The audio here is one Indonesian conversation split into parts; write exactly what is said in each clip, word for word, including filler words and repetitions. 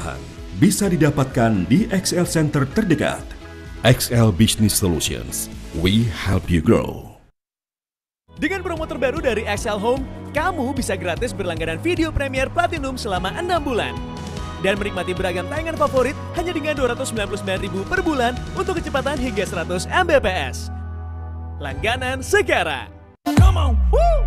tambahan bisa didapatkan di X L Center terdekat. X L Business Solutions, we help you grow. Dengan promo terbaru dari X L Home, kamu bisa gratis berlangganan video Premiere Platinum selama enam bulan. Dan menikmati beragam tayangan favorit hanya dengan dua ratus sembilan puluh sembilan ribu rupiah per bulan untuk kecepatan hingga seratus megabit per second. Langganan sekarang. Come on, woo!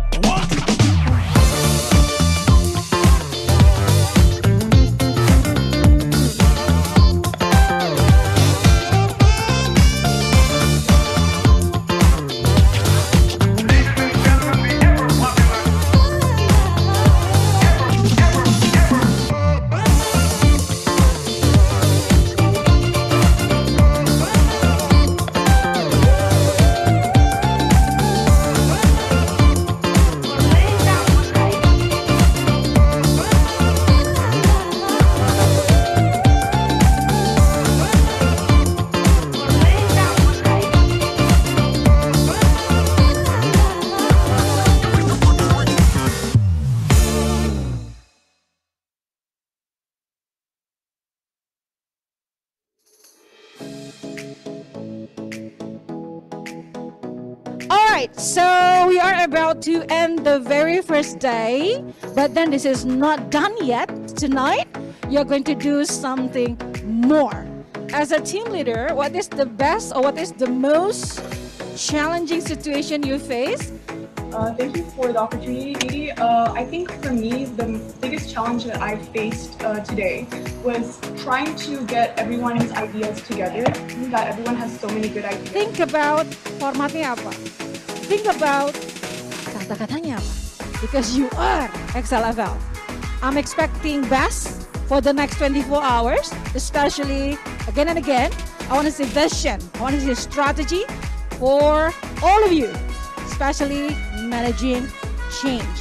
Alright, so we are about to end the very first day, but then this is not done yet. Tonight, you're going to do something more. As a team leader, what is the best or what is the most challenging situation you face? Uh, thank you for the opportunity, Didi. Uh, I think for me, the biggest challenge that I faced uh, today was trying to get everyone's ideas together. That everyone has so many good ideas. Think about formatnya apa. Think about kata-katanya apa. Because you are X L F L. I'm expecting best for the next twenty-four hours, especially again and again. I want to see vision. I want to see strategy for all of you, especially managing change.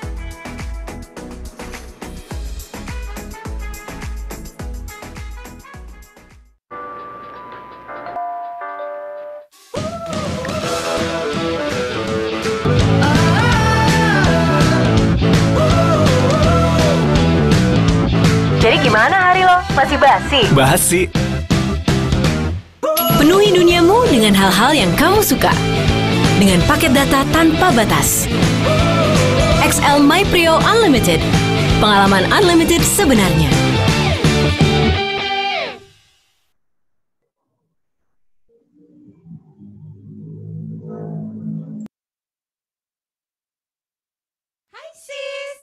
Jadi gimana hari lo? Masih basi? Basi. Penuhi duniamu dengan hal-hal yang kamu suka. Dengan paket data tanpa batas. X L My Prio Unlimited. Pengalaman unlimited sebenarnya. Hai sis.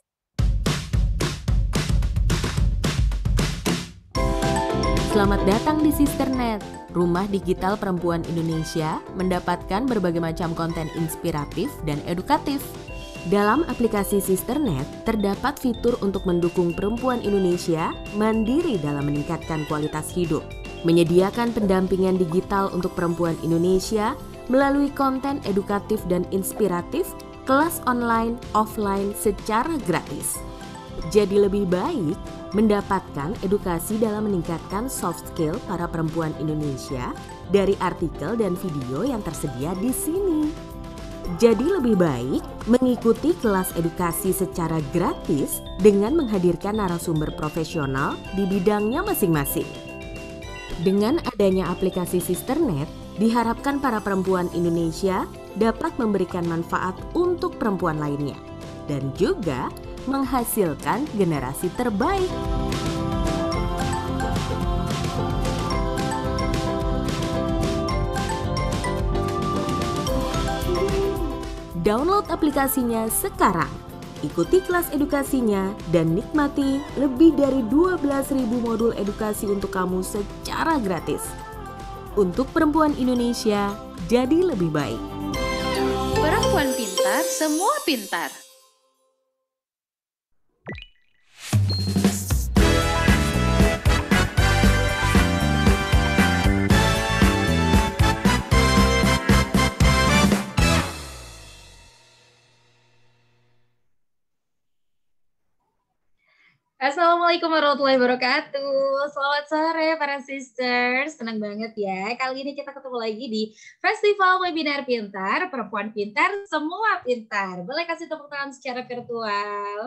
Selamat datang di Sisternet, rumah digital perempuan Indonesia mendapatkan berbagai macam konten inspiratif dan edukatif. Dalam aplikasi Sisternet, terdapat fitur untuk mendukung perempuan Indonesia mandiri dalam meningkatkan kualitas hidup. Menyediakan pendampingan digital untuk perempuan Indonesia melalui konten edukatif dan inspiratif, kelas online, offline secara gratis. Jadi lebih baik mendapatkan edukasi dalam meningkatkan soft skill para perempuan Indonesia dari artikel dan video yang tersedia di sini. Jadi lebih baik mengikuti kelas edukasi secara gratis dengan menghadirkan narasumber profesional di bidangnya masing-masing. Dengan adanya aplikasi Sisternet, diharapkan para perempuan Indonesia dapat memberikan manfaat untuk perempuan lainnya dan juga menghasilkan generasi terbaik. Download aplikasinya sekarang. Ikuti kelas edukasinya dan nikmati lebih dari dua belas ribu modul edukasi untuk kamu secara gratis. Untuk perempuan Indonesia, jadi lebih baik. Perempuan pintar, semua pintar. Assalamualaikum warahmatullahi wabarakatuh. Selamat sore para sisters. Senang banget ya. Kali ini kita ketemu lagi di Festival Webinar Pintar, Perempuan Pintar, Semua Pintar. Boleh kasih tepuk tangan secara virtual.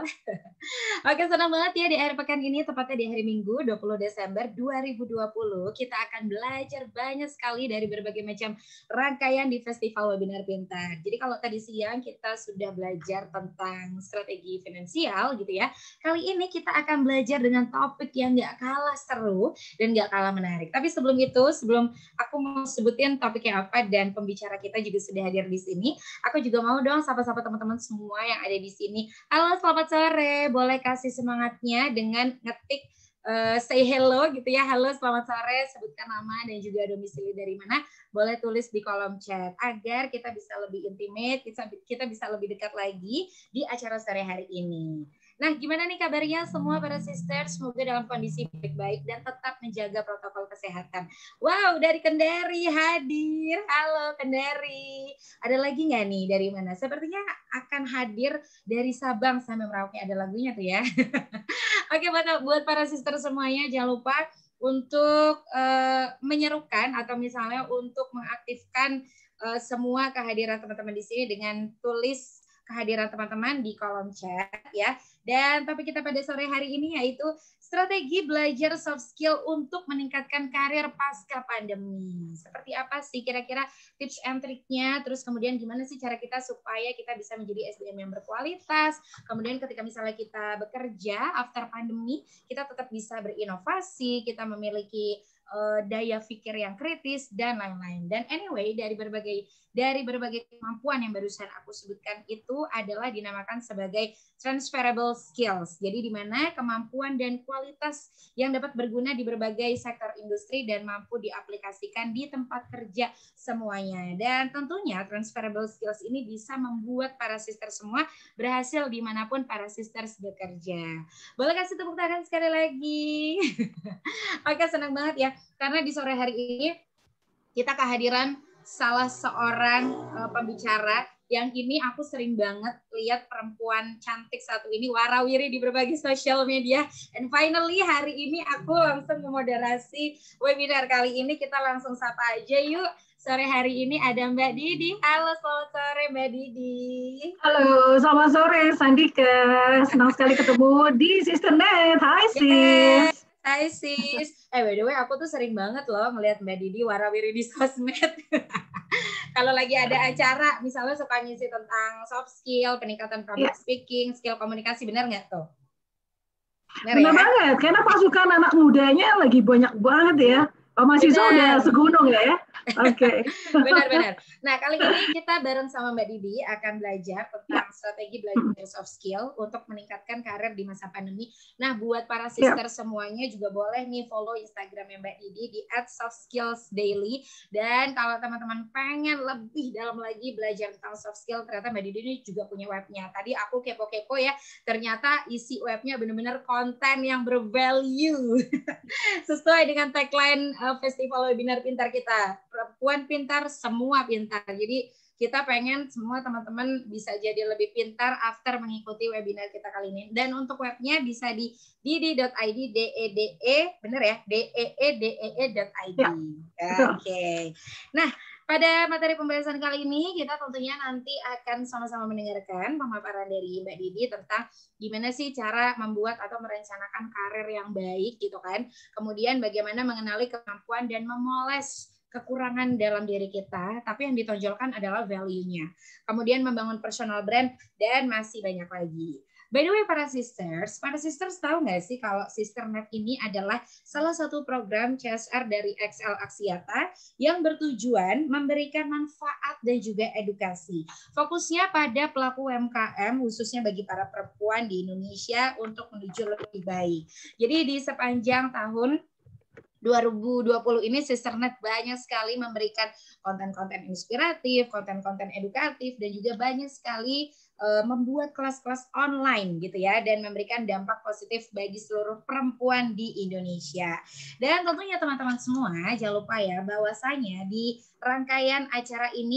Oke, senang banget ya di akhir pekan ini, tepatnya di hari Minggu dua puluh Desember dua ribu dua puluh. Kita akan belajar banyak sekali dari berbagai macam rangkaian di Festival Webinar Pintar. Jadi kalau tadi siang kita sudah belajar tentang strategi finansial gitu ya. Kali ini kita akan belajar dengan topik yang nggak kalah seru dan nggak kalah menarik. Tapi sebelum itu, sebelum aku mau sebutin topiknya apa dan pembicara kita juga sudah hadir di sini, aku juga mau dong sapa-sapa teman-teman semua yang ada di sini. Halo, selamat sore. Boleh kasih semangatnya dengan ngetik uh, say hello gitu ya. Halo, selamat sore. Sebutkan nama dan juga domisili dari mana. Boleh tulis di kolom chat agar kita bisa lebih intimate, kita, kita bisa lebih dekat lagi di acara sore hari ini. Nah, gimana nih kabarnya semua para sisters? Semoga dalam kondisi baik-baik dan tetap menjaga protokol kesehatan. Wow, dari Kendari hadir. Halo Kendari. Ada lagi nggak nih dari mana? Sepertinya akan hadir dari Sabang sampai Merauke. Ada lagunya tuh ya. Oke, buat para sisters semuanya jangan lupa untuk uh, menyerukan atau misalnya untuk mengaktifkan uh, semua kehadiran teman-teman di sini dengan tulis kehadiran teman-teman di kolom chat ya. Dan topik kita pada sore hari ini yaitu strategi belajar soft skill untuk meningkatkan karir pasca pandemi. Seperti apa sih kira-kira tips and triknya? Terus kemudian gimana sih cara kita supaya kita bisa menjadi S D M yang berkualitas? Kemudian ketika misalnya kita bekerja after pandemi, kita tetap bisa berinovasi, kita memiliki uh, daya pikir yang kritis dan lain-lain. Dan anyway, dari berbagai dari berbagai kemampuan yang barusan aku sebutkan itu adalah dinamakan sebagai transferable skills. Jadi di mana kemampuan dan kualitas yang dapat berguna di berbagai sektor industri dan mampu diaplikasikan di tempat kerja semuanya. Dan tentunya transferable skills ini bisa membuat para sister semua berhasil dimanapun para sisters bekerja. Boleh kasih tepuk tangan sekali lagi. Oke, senang banget ya. Karena di sore hari ini kita kehadiran salah seorang uh, pembicara yang ini aku sering banget lihat perempuan cantik satu ini warawiri di berbagai sosial media. And finally hari ini aku langsung memoderasi webinar kali ini. Kita langsung sapa aja yuk. Sore hari ini ada Mbak Didi. Halo, selamat sore Mbak Didi. Halo, selamat sore Sandika. Senang sekali ketemu di Sisternet. Hai sis. Yes. Hai sis. Eh by the way aku tuh sering banget loh ngelihat Mbak Didi warawiri di sosmed. Kalau lagi ada acara misalnya suka ngisi tentang soft skill, peningkatan public yeah. speaking, skill komunikasi, benar nggak tuh? Benar, benar ya? Banget, karena pasukan anak mudanya lagi banyak banget ya. Oh, mahasiswa udah segunung ya? Oke. Okay. Benar-benar. Nah, kali ini kita bareng sama Mbak Didi akan belajar tentang yeah. strategi belajar soft skill untuk meningkatkan karir di masa pandemi. Nah, buat para sister yeah. semuanya juga boleh nih follow Instagramnya Mbak Didi di at soft skills daily. Dan kalau teman-teman pengen lebih dalam lagi belajar tentang soft skill, ternyata Mbak Didi ini juga punya webnya. Tadi aku kepo-kepo ya, ternyata isi webnya benar-benar konten yang bervalue. Sesuai dengan tagline Festival Webinar Pintar kita, perempuan pintar, semua pintar. Jadi kita pengen semua teman-teman bisa jadi lebih pintar after mengikuti webinar kita kali ini. Dan untuk webnya bisa di didi dot i d, d e d e, bener ya, d e e d e e dot i d. Ya. Oke. Okay. Nah, pada materi pembahasan kali ini kita tentunya nanti akan sama-sama mendengarkan pemaparan dari Mbak Didi tentang gimana sih cara membuat atau merencanakan karir yang baik gitu kan. Kemudian bagaimana mengenali kemampuan dan memoles kekurangan dalam diri kita, tapi yang ditonjolkan adalah value-nya. Kemudian membangun personal brand dan masih banyak lagi. By the way, para sisters, para sisters tahu nggak sih kalau Sisternet ini adalah salah satu program C S R dari X L Axiata yang bertujuan memberikan manfaat dan juga edukasi. Fokusnya pada pelaku U M K M, khususnya bagi para perempuan di Indonesia untuk menuju lebih baik. Jadi di sepanjang tahun dua ribu dua puluh ini Sisternet banyak sekali memberikan konten-konten inspiratif, konten-konten edukatif, dan juga banyak sekali uh, membuat kelas-kelas online gitu ya, dan memberikan dampak positif bagi seluruh perempuan di Indonesia. Dan tentunya teman-teman semua jangan lupa ya bahwasanya di rangkaian acara ini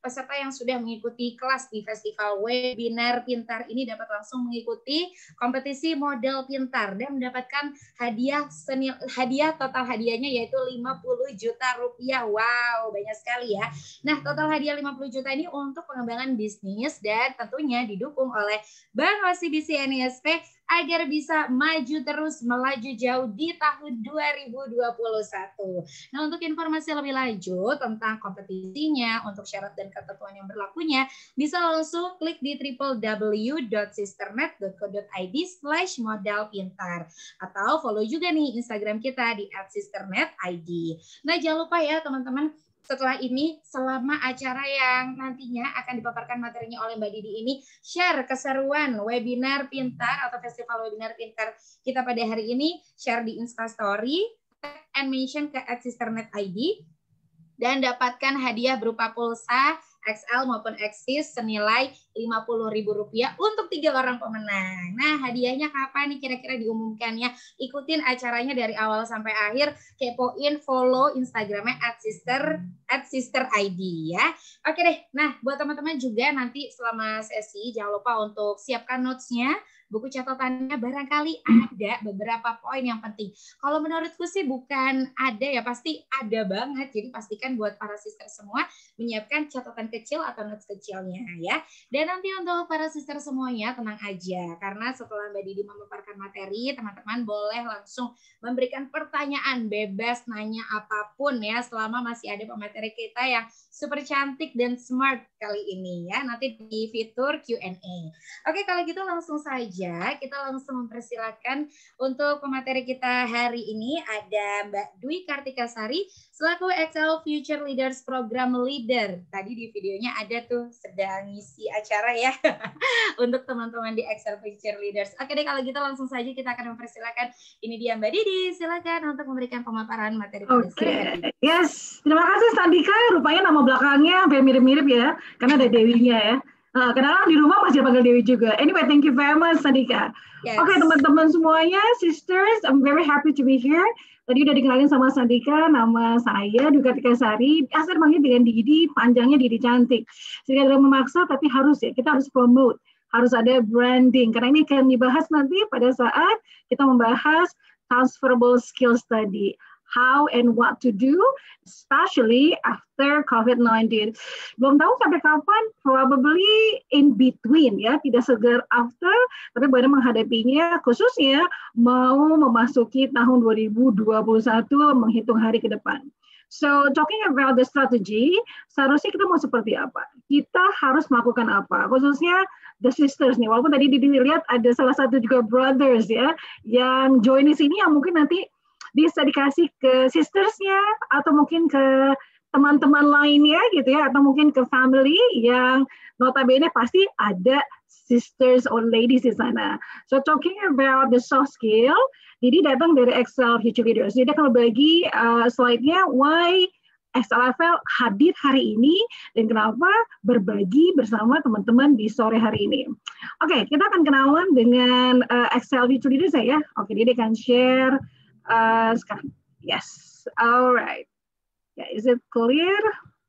peserta yang sudah mengikuti kelas di Festival Webinar Pintar ini dapat langsung mengikuti kompetisi modal pintar dan mendapatkan hadiah senil, hadiah total hadiahnya yaitu lima puluh juta rupiah. Wow, banyak sekali ya. Nah, total hadiah lima puluh juta ini untuk pengembangan bisnis dan tentunya didukung oleh Bank O C B C N I S P agar bisa maju terus, melaju jauh di tahun dua ribu dua puluh satu. Nah, untuk informasi lebih lanjut tentang kompetisinya, untuk syarat dan ketentuan yang berlakunya, bisa langsung klik di w w w dot sisternet dot co dot i d slash modal pintar. Atau follow juga nih Instagram kita di at sisternet dot i d. Nah, jangan lupa ya teman-teman, setelah ini, selama acara yang nantinya akan dipaparkan materinya oleh Mbak Didi ini, share keseruan webinar pintar atau festival webinar pintar kita pada hari ini, share di Instastory, and mention ke at sisternet dot i d, dan dapatkan hadiah berupa pulsa X L maupun X S senilai lima puluh ribu rupiah untuk tiga orang pemenang. Nah, hadiahnya kapan nih kira-kira diumumkannya? Ikutin acaranya dari awal sampai akhir, kepoin, follow Instagramnya at sister at sister I D ya. Oke deh, nah buat teman-teman juga nanti selama sesi jangan lupa untuk siapkan notes-nya, buku catatannya, barangkali ada beberapa poin yang penting. Kalau menurutku sih bukan ada ya, pasti ada banget. Jadi pastikan buat para sister semua menyiapkan catatan kecil atau notes kecilnya ya. Dan nanti untuk para sister semuanya tenang aja, karena setelah Mbak Didi memaparkan materi, teman-teman boleh langsung memberikan pertanyaan, bebas nanya apapun ya, selama masih ada pemateri kita yang super cantik dan smart kali ini ya, nanti di fitur Q and A. Oke, kalau gitu langsung saja kita langsung mempersilakan untuk pemateri kita hari ini ada Mbak Dwi Kartikasari selaku X L Future Leaders Program Leader. Tadi di videonya ada tuh sedang ngisi acara ya untuk teman-teman di X L Future Leaders. Oke deh, kalau gitu langsung saja kita akan mempersilakan. Ini dia Mbak Didi, silakan untuk memberikan pemaparan materi. Oke, okay. Yes, terima kasih Sandika. Rupanya nama belakangnya hampir mirip-mirip ya, karena ada Dewinya ya. Nah, karena di rumah masih panggil Dewi juga. Anyway, thank you very much, Sandika. Yes. Oke, okay, teman-teman semuanya, sisters, I'm very happy to be here. Tadi udah dikenalin sama Sandika, nama saya Dwi Kartikasari. Asal panggil dengan Didi, panjangnya Didi Cantik. Tidak ada memaksa, tapi harus ya, kita harus promote. Harus ada branding, karena ini akan dibahas nanti pada saat kita membahas transferable skills tadi. How and what to do, especially after COVID nineteen. Belum tahu sampai kapan, probably in between ya, tidak segar after, tapi benar menghadapinya, khususnya mau memasuki tahun dua ribu dua puluh satu, menghitung hari ke depan. So, talking about the strategy, seharusnya kita mau seperti apa? Kita harus melakukan apa? Khususnya the sisters nih, walaupun tadi dilihat ada salah satu juga brothers ya, yang join di sini, yang mungkin nanti bisa dikasih ke sistersnya atau mungkin ke teman-teman lainnya gitu ya, atau mungkin ke family yang notabene pasti ada sisters or ladies di sana. So talking about the soft skill, Didi datang dari X L Future Leaders. Jadi akan berbagi uh, slide-nya why X L F L hadir hari ini dan kenapa berbagi bersama teman-teman di sore hari ini. Oke, okay, kita akan kenalan dengan uh, X L Future Leaders ya. Oke, okay, Didi akan share. Uh, sekarang, yes, alright. Yeah, is it clear?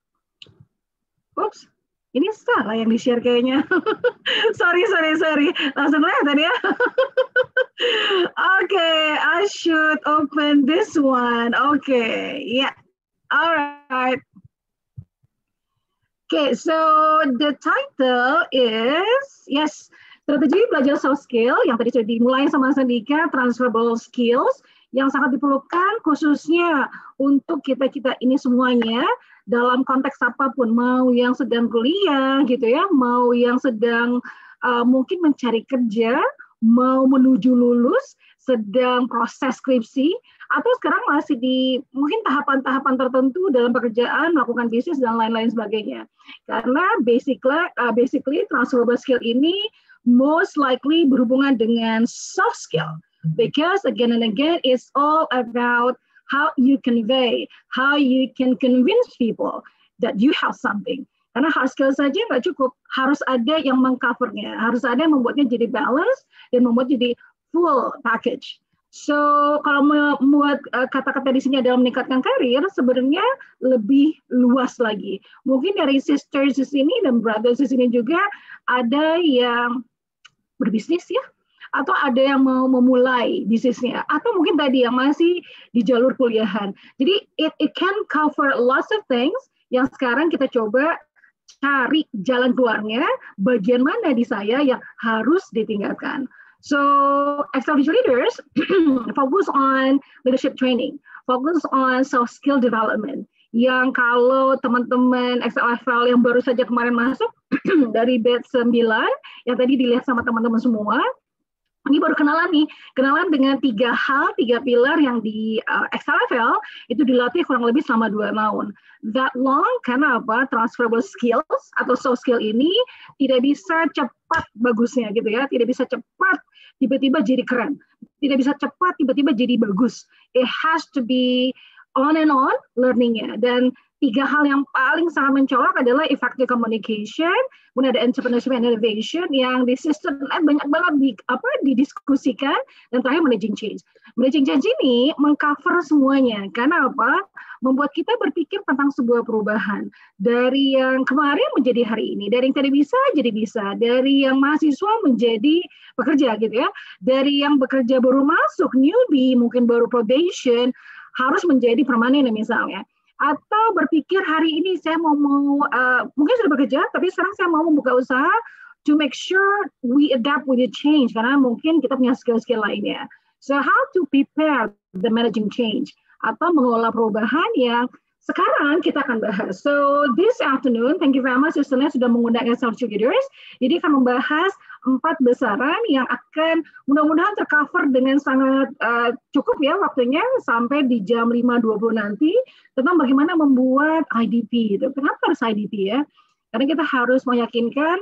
Oops, ini salah yang di-share kayaknya. sorry, sorry, sorry. Langsung kelihatan ya. Okay, I should open this one. Okay, yeah, alright. Okay, so the title is, yes, strategi belajar soft skill yang tadi sudah dimulai sama Sandika, transferable skills, yang sangat diperlukan khususnya untuk kita-kita ini semuanya dalam konteks apapun, mau yang sedang kuliah gitu ya, mau yang sedang uh, mungkin mencari kerja, mau menuju lulus, sedang proses skripsi, atau sekarang masih di mungkin tahapan-tahapan tertentu dalam pekerjaan, melakukan bisnis dan lain-lain sebagainya. Karena basically, uh, basically transferable skill ini most likely berhubungan dengan soft skill. Because again and again, it's all about how you convey, how you can convince people that you have something. Karena hard skill saja nggak cukup, harus ada yang mengcovernya, harus ada yang membuatnya jadi balance dan membuat jadi full package. So kalau membuat uh, kata-kata di sini adalah meningkatkan karir, sebenarnya lebih luas lagi. Mungkin dari sisters di sini dan brothers di sini juga ada yang berbisnis ya, atau ada yang mau memulai bisnisnya, atau mungkin tadi yang masih di jalur kuliahan. Jadi it, it can cover lots of things yang sekarang kita coba cari jalan keluarnya, bagian mana di saya yang harus ditingkatkan. So X L Digital Leaders focus on leadership training, focus on soft skill development. Yang kalau teman-teman X L F L yang baru saja kemarin masuk dari batch sembilan, yang tadi dilihat sama teman-teman semua, ini baru kenalan nih, kenalan dengan tiga hal, tiga pilar yang di uh, X L F L itu dilatih kurang lebih selama dua tahun. That long, karena apa? Transferable skills atau soft skill ini tidak bisa cepat bagusnya gitu ya, tidak bisa cepat tiba-tiba jadi keren, tidak bisa cepat tiba-tiba jadi bagus. It has to be on and on learningnya. Dan tiga hal yang paling sangat mencolok adalah effective communication, kemudian ada entrepreneurship and innovation yang di sistem banyak banget di, apa, didiskusikan, dan terakhir managing change. Managing change ini mengcover semuanya, karena apa? Membuat kita berpikir tentang sebuah perubahan. Dari yang kemarin menjadi hari ini, dari yang tidak bisa jadi bisa, dari yang mahasiswa menjadi pekerja gitu ya, dari yang bekerja baru masuk, newbie, mungkin baru probation, harus menjadi permanen misalnya. Atau berpikir hari ini saya mau, mau uh, mungkin sudah bekerja, tapi sekarang saya mau membuka usaha to make sure we adapt with the change, karena mungkin kita punya skill-skill lainnya. So how to prepare the managing change, atau mengelola perubahan yang sekarang kita akan bahas. So this afternoon, thank you very much, Susannya sudah mengundang X L Digital Leaders. Jadi akan membahas empat besaran yang akan mudah-mudahan tercover dengan sangat uh, cukup ya waktunya sampai di jam lima dua puluh nanti, tentang bagaimana membuat I D P. Gitu. Kenapa harus I D P ya? Karena kita harus meyakinkan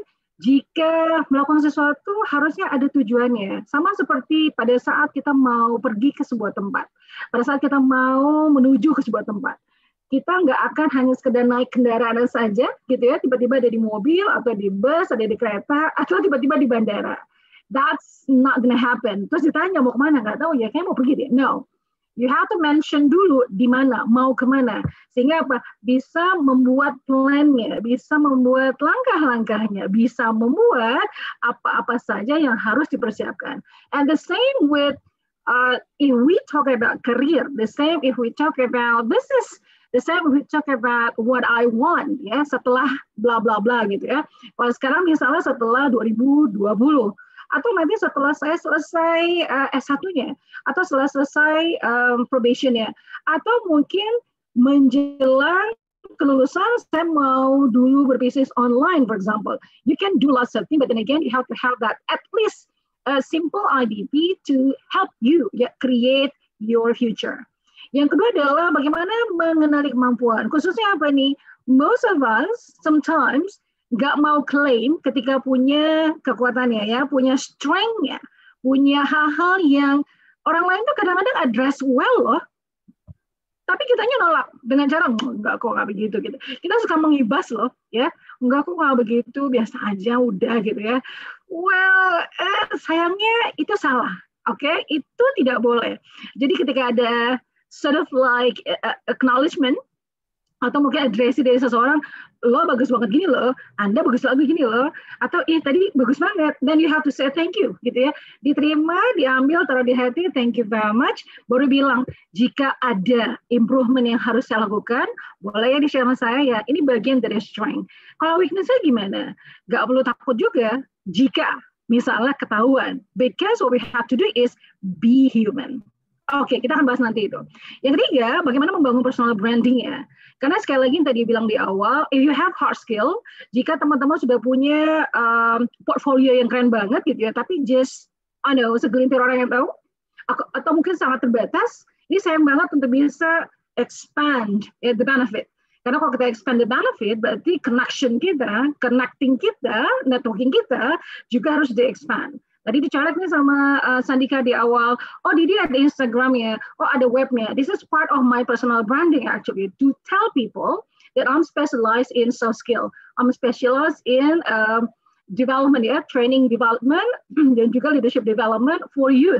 jika melakukan sesuatu harusnya ada tujuannya. Sama seperti pada saat kita mau pergi ke sebuah tempat. Pada saat kita mau menuju ke sebuah tempat. Kita nggak akan hanya sekedar naik kendaraan saja, gitu ya, tiba-tiba ada di mobil, atau di bus, ada di kereta, atau tiba-tiba di bandara. That's not gonna happen. Terus ditanya mau kemana, nggak tahu ya, kayak mau pergi deh. No. You have to mention dulu di mana, mau kemana. Sehingga apa? Bisa membuat plan-nya, bisa membuat langkah-langkahnya, bisa membuat apa-apa saja yang harus dipersiapkan. And the same with, uh, if we talk about career, the same if we talk about business, the same we talk about what I want ya setelah bla bla bla gitu ya. Kalau sekarang misalnya setelah dua ribu dua puluh atau nanti setelah saya selesai uh, S satu-nya atau setelah selesai um, probation-nya atau mungkin menjelang kelulusan saya mau dulu berbisnis online for example. You can do lots of things but then again you have to have that at least a simple I D P to help you ya, create your future. Yang kedua adalah bagaimana mengenali kemampuan. Khususnya apa nih? Most of us sometimes nggak mau klaim ketika punya kekuatannya ya, punya strength-nya, punya hal-hal yang orang lain tuh kadang-kadang address well loh. Tapi kitanya nolak dengan cara enggak kok nggak begitu gitu. Kita suka mengibas loh ya, enggak kok nggak begitu, biasa aja udah gitu ya. Well, eh, sayangnya itu salah. Oke, okay? Itu tidak boleh. Jadi ketika ada sort of like uh, acknowledgement atau mungkin addresi dari seseorang, lo bagus banget gini loh, Anda bagus lagi gini loh, atau ih tadi bagus banget, then you have to say thank you gitu ya, diterima, diambil, taruh di hati, thank you very much, baru bilang jika ada improvement yang harus saya lakukan, boleh ya di-share sama saya ya, ini bagian dari strength. Kalau weakness-nya gimana? Gak perlu takut juga jika misalnya ketahuan, because what we have to do is be human. Oke, kita akan bahas nanti itu. Yang ketiga, bagaimana membangun personal branding ya. Karena sekali lagi yang tadi bilang di awal, if you have hard skill, jika teman-teman sudah punya um, portfolio yang keren banget gitu ya, tapi just, I know, segelintir orang yang tahu, atau mungkin sangat terbatas, ini sayang banget untuk bisa expand ya, the benefit. Karena kalau kita expand the benefit, berarti connection kita, connecting kita, networking kita juga harus di-expand. Tadi dicoret nih sama uh, Sandika di awal, oh Didi ada Instagramnya, oh ada webnya. This is part of my personal branding actually, to tell people that I'm specialized in soft skill. I'm specialized in um, development ya, training development, dan juga leadership development for youth.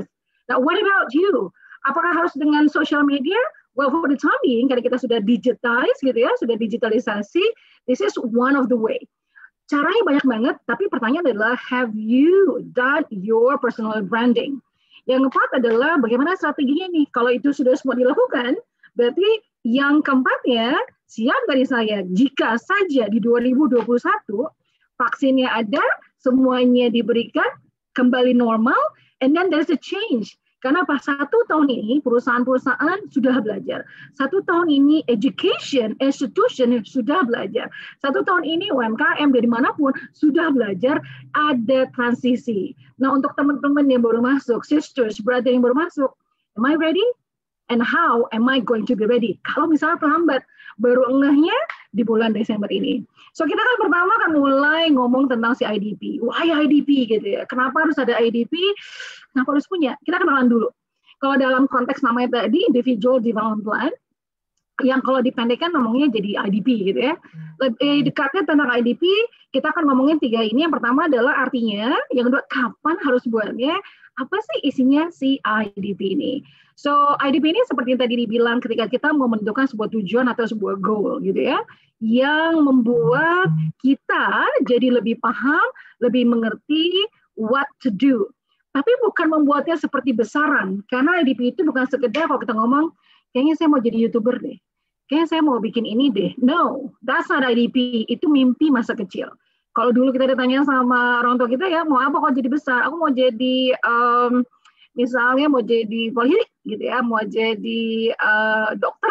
Now, what about you? Apakah harus dengan social media? Well, for the time being, karena kita sudah digitize gitu ya, sudah digitalisasi, this is one of the way. Caranya banyak banget, tapi pertanyaan adalah, have you done your personal branding? Yang keempat adalah bagaimana strateginya nih? Kalau itu sudah semua dilakukan, berarti yang keempatnya, siap dari saya, jika saja di dua ribu dua puluh satu, vaksinnya ada, semuanya diberikan, kembali normal, and then there's a change. Karena pas satu tahun ini perusahaan-perusahaan sudah belajar. Satu tahun ini education institution sudah belajar. Satu tahun ini U M K M dari manapun sudah belajar, ada transisi. Nah, untuk teman-teman yang baru masuk, sisters, brother yang baru masuk, am I ready? And how am I going to be ready? Kalau misalnya terlambat, baru ngehnya di bulan Desember ini. So kita kan pertama kan mulai ngomong tentang si I D P. Why I D P gitu ya? Kenapa harus ada I D P? Kenapa harus punya? Kita kenalan dulu. Kalau dalam konteks namanya tadi, Individual Development Plan, yang kalau dipendekkan ngomongnya jadi I D P gitu ya. Lebih dekatnya tentang I D P, kita akan ngomongin tiga ini. Yang pertama adalah artinya, yang kedua kapan harus buatnya, apa sih isinya si I D P ini. So I D P ini seperti yang tadi dibilang ketika kita mau menentukan sebuah tujuan atau sebuah goal gitu ya, yang membuat kita jadi lebih paham, lebih mengerti what to do. Tapi bukan membuatnya seperti besaran, karena I D P itu bukan sekedar kalau kita ngomong, kayaknya saya mau jadi YouTuber deh, kayaknya saya mau bikin ini deh. No, that's not I D P, itu mimpi masa kecil. Kalau dulu kita ditanya sama orang tua kita ya, mau apa kalau jadi besar? Aku mau jadi, um, misalnya mau jadi polisi gitu ya, mau jadi uh, dokter,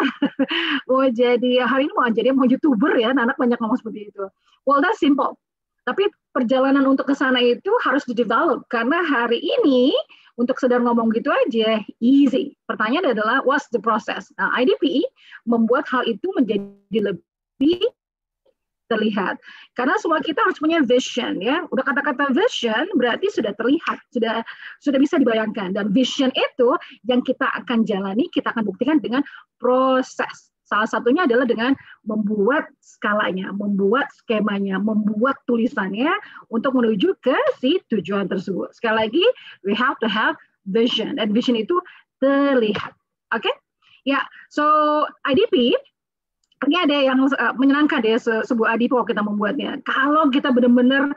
mau jadi, hari ini mau jadi mau YouTuber ya, anak banyak ngomong seperti itu. Well, that's simple. Tapi perjalanan untuk ke sana itu harus di-develop, karena hari ini untuk sedang ngomong gitu aja, easy. Pertanyaan adalah, what's the process? Nah, I D P membuat hal itu menjadi lebih terlihat. Karena semua kita harus punya vision ya. Udah kata-kata vision berarti sudah terlihat, sudah sudah bisa dibayangkan. Dan vision itu yang kita akan jalani, kita akan buktikan dengan proses. Salah satunya adalah dengan membuat skalanya, membuat skemanya, membuat tulisannya untuk menuju ke si tujuan tersebut. Sekali lagi, we have to have vision. Dan vision itu terlihat. Oke? Okay? Ya, so I D P ini ada yang uh, menyenangkan ya se sebuah I D P kalau kita membuatnya. Kalau kita benar-benar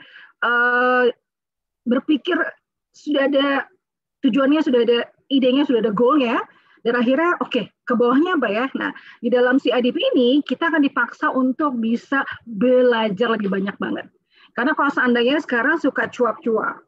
uh, berpikir sudah ada tujuannya, sudah ada idenya, sudah ada goalnya, dan akhirnya oke, okay, ke bawahnya apa ya? Nah, di dalam si I D P ini kita akan dipaksa untuk bisa belajar lebih banyak banget. Karena kalau seandainya sekarang suka cuap-cuap,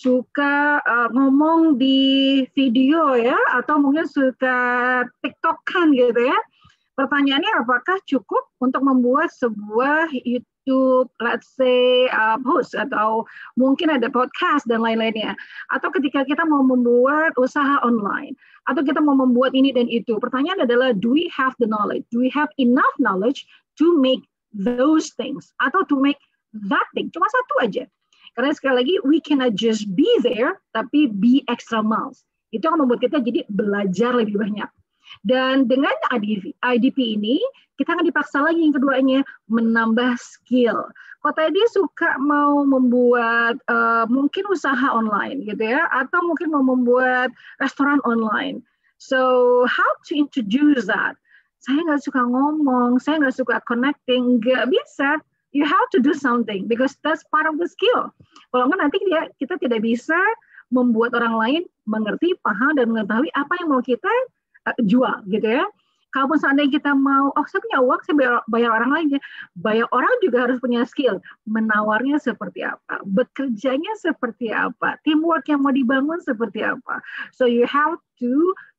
suka uh, ngomong di video ya, atau mungkin suka TikTok-kan gitu ya, pertanyaannya apakah cukup untuk membuat sebuah YouTube, let's say, uh, post, atau mungkin ada podcast dan lain-lainnya. Atau ketika kita mau membuat usaha online, atau kita mau membuat ini dan itu. Pertanyaan adalah, do we have the knowledge? Do we have enough knowledge to make those things? Atau to make that thing? Cuma satu aja. Karena sekali lagi, we cannot just be there, tapi be extra miles. Itu akan membuat kita jadi belajar lebih banyak. Dan dengan I D P ini, kita akan dipaksa lagi yang keduanya, menambah skill. Kalau tadi suka mau membuat uh, mungkin usaha online gitu ya, atau mungkin mau membuat restoran online. So, how to introduce that? Saya nggak suka ngomong, saya nggak suka connecting, nggak bisa. You have to do something, because that's part of the skill. Kalau nggak nanti dia, kita tidak bisa membuat orang lain mengerti, paham, dan mengetahui apa yang mau kita jual gitu ya. Kalau seandainya kita mau, oh saya punya uang, saya bayar, bayar orang lain ya. Bayar orang juga harus punya skill. Menawarnya seperti apa, bekerjanya seperti apa, teamwork yang mau dibangun seperti apa. So you have to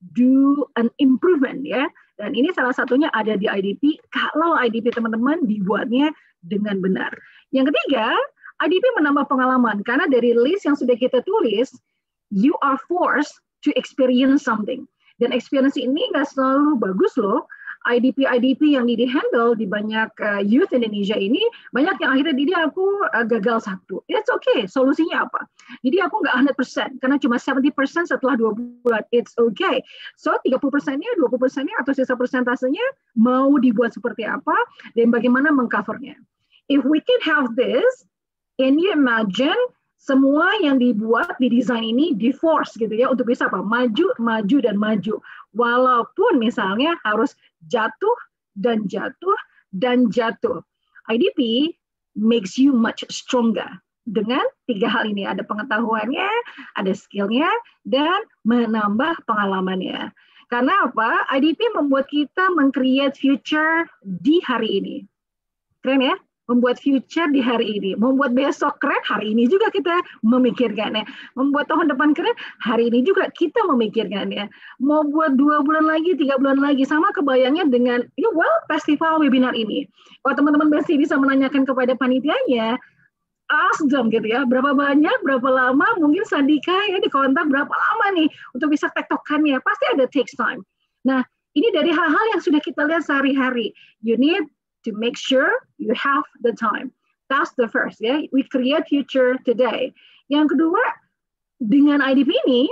do an improvement ya. Dan ini salah satunya ada di I D P. Kalau I D P teman-teman dibuatnya dengan benar. Yang ketiga, I D P menambah pengalaman. Karena dari list yang sudah kita tulis, you are forced to experience something. Dan experience ini nggak selalu bagus loh. I D P I D P yang di-handle di banyak uh, youth Indonesia ini, banyak yang akhirnya jadi aku uh, gagal satu. It's okay. Solusinya apa? Jadi aku nggak one hundred percent, karena cuma seventy percent setelah dua bulan. It's okay. So tiga puluh persen-nya, dua puluh persen-nya, atau sisa persentasenya mau dibuat seperti apa, dan bagaimana mengcovernya. If we can have this, can you imagine semua yang dibuat di desain ini di force gitu ya untuk bisa apa? Maju, maju dan maju. Walaupun misalnya harus jatuh dan jatuh dan jatuh. I D P makes you much stronger dengan tiga hal ini. Ada pengetahuannya, ada skillnya, dan menambah pengalamannya. Karena apa? I D P membuat kita meng-create future di hari ini. Keren ya? Membuat future di hari ini, membuat besok keren, hari ini juga kita memikirkannya. Membuat tahun depan keren, hari ini juga kita memikirkannya. Mau buat dua bulan lagi, tiga bulan lagi, sama kebayangnya dengan ya, well, festival webinar ini. Kalau teman-teman masih bisa menanyakan kepada panitianya, ask them gitu ya, berapa banyak, berapa lama, mungkin Sandika ya di kontak berapa lama nih untuk bisa tektokannya, pasti ada takes time. Nah, ini dari hal-hal yang sudah kita lihat sehari-hari. You need to make sure you have the time. That's the first, ya. We create future today. Yang kedua, dengan I D P ini,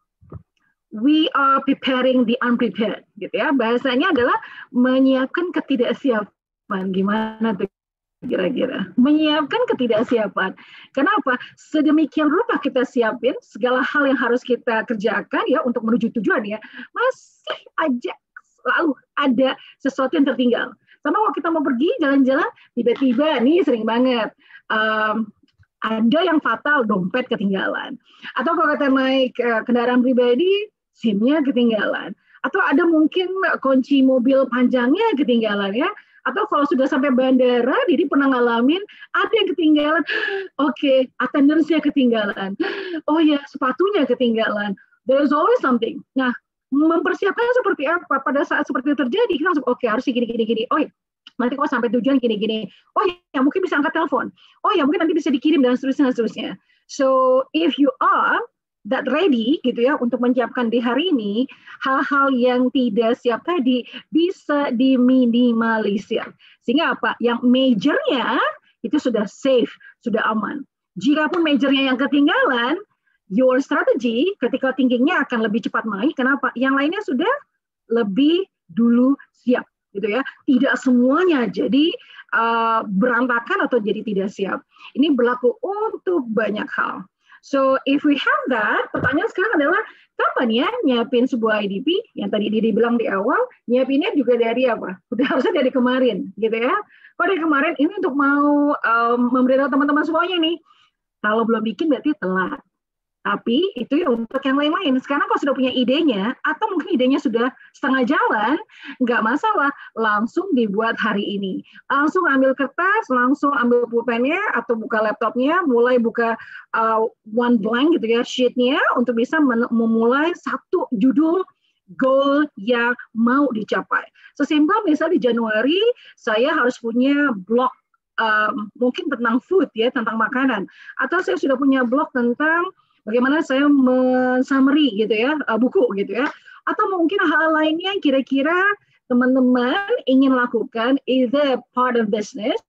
we are preparing the unprepared, gitu ya. Bahasanya adalah menyiapkan ketidaksiapan. Gimana tuh kira-kira? Menyiapkan ketidaksiapan. Kenapa? Sedemikian rupa kita siapin segala hal yang harus kita kerjakan ya untuk menuju tujuan ya. Masih aja selalu ada sesuatu yang tertinggal. Sama kalau kita mau pergi jalan-jalan, tiba-tiba nih sering banget um, ada yang fatal, dompet ketinggalan. Atau kalau kita naik uh, kendaraan pribadi, SIM-nya ketinggalan. Atau ada mungkin kunci mobil panjangnya ketinggalan ya. Atau kalau sudah sampai bandara, Didi pernah ngalamin ada yang ketinggalan. Oke, okay, attendance-nya ketinggalan. Oh ya, sepatunya ketinggalan. There's always something. Nah, mempersiapkan seperti apa pada saat seperti itu terjadi, kita langsung oke okay, harus gini gini gini. Oh ya, nanti kalau sampai tujuan gini gini. Oh ya, mungkin bisa angkat telepon. Oh ya, mungkin nanti bisa dikirim dan seterusnya dan seterusnya. So if you are that ready gitu ya untuk menyiapkan di hari ini, hal-hal yang tidak siap tadi bisa diminimalisir. Sehingga apa? Yang majornya itu sudah safe, sudah aman. Jikapun majornya yang ketinggalan, your strategy ketika thinkingnya akan lebih cepat naik. Kenapa? Yang lainnya sudah lebih dulu siap, gitu ya. Tidak semuanya jadi uh, berantakan atau jadi tidak siap. Ini berlaku untuk banyak hal. So if we have that, pertanyaan sekarang adalah kapan ya nyiapin sebuah I D P? Yang tadi Didi bilang di awal, nyiapinnya juga dari apa? Udah harusnya dari kemarin, gitu ya. Kok dari kemarin ini untuk mau um, memberitahu teman-teman semuanya nih. Kalau belum bikin berarti telat. Tapi itu ya untuk yang lain-lain. Sekarang kalau sudah punya idenya, atau mungkin idenya sudah setengah jalan, nggak masalah, langsung dibuat hari ini. Langsung ambil kertas, langsung ambil pulpennya, atau buka laptopnya, mulai buka uh, one blank gitu ya, sheet-nya, untuk bisa memulai satu judul goal yang mau dicapai. Sesimpel misalnya di Januari, saya harus punya blog, um, mungkin tentang food ya, tentang makanan. Atau saya sudah punya blog tentang bagaimana saya men-summary gitu ya, buku gitu ya. Atau mungkin hal lainnya yang kira-kira teman-teman ingin lakukan, either part of business,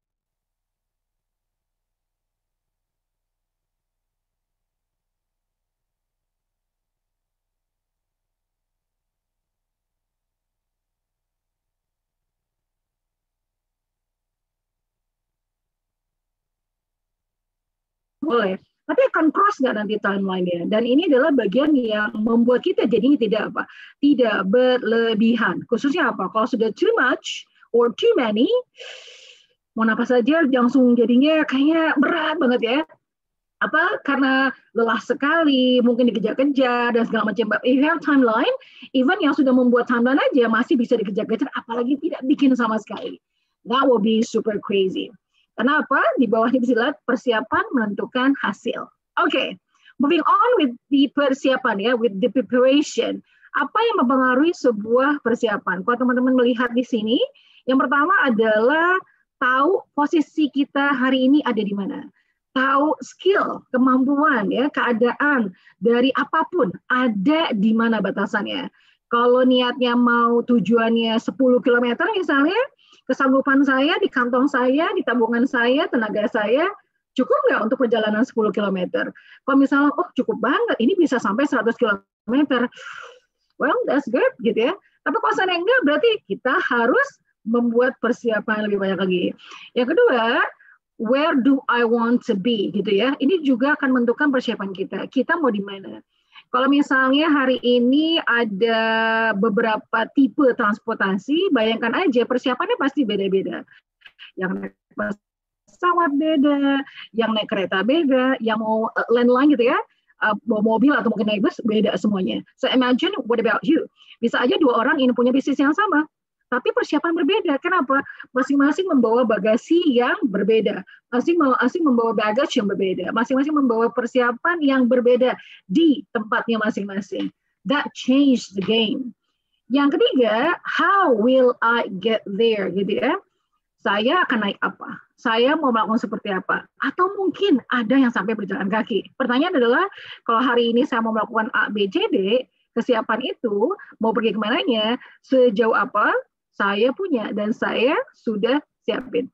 boleh. Tapi akan cross nggak nanti timeline-nya? Dan ini adalah bagian yang membuat kita jadinya tidak apa? Tidak berlebihan. Khususnya apa? Kalau sudah too much or too many, mau apa saja langsung jadinya kayaknya berat banget ya. Apa? Karena lelah sekali, mungkin dikejar-kejar dan segala macam. If you have timeline, even yang sudah membuat timeline aja masih bisa dikejar-kejar, apalagi tidak bikin sama sekali. That will be super crazy. Kenapa? Di bawahnya bisa lihat persiapan menentukan hasil. Oke, okay. Moving on with the persiapan ya, with the preparation. Apa yang mempengaruhi sebuah persiapan? Kalau teman-teman melihat di sini, yang pertama adalah tahu posisi kita hari ini ada di mana. Tahu skill, kemampuan, ya, keadaan dari apapun ada di mana batasannya. Kalau niatnya mau tujuannya sepuluh kilometer misalnya, kesanggupan saya di kantong saya, di tabungan saya, tenaga saya, cukup nggak untuk perjalanan sepuluh kilometer? Kalau misalnya, oh cukup banget, ini bisa sampai seratus kilometer. Well, that's good, gitu ya. Tapi kalau saya enggak, berarti kita harus membuat persiapan lebih banyak lagi. Yang kedua, where do I want to be gitu ya. Ini juga akan menentukan persiapan kita. Kita mau di mana? Kalau misalnya hari ini ada beberapa tipe transportasi, bayangkan aja persiapannya pasti beda-beda. Yang naik pesawat beda, yang naik kereta beda, yang mau landline gitu ya, bawa mobil atau mungkin naik bus beda semuanya. So imagine, what about you? Bisa aja dua orang ini punya bisnis yang sama, tapi persiapan berbeda. Kenapa? Masing-masing membawa bagasi yang berbeda. Masing-masing membawa bagage yang berbeda. Masing-masing membawa persiapan yang berbeda di tempatnya masing-masing. That changed the game. Yang ketiga, how will I get there? Gitu ya. Saya akan naik apa? Saya mau melakukan seperti apa? Atau mungkin ada yang sampai berjalan kaki. Pertanyaan adalah, kalau hari ini saya mau melakukan A, B, C, D, kesiapan itu mau pergi kemananya, sejauh apa saya punya dan saya sudah siapin.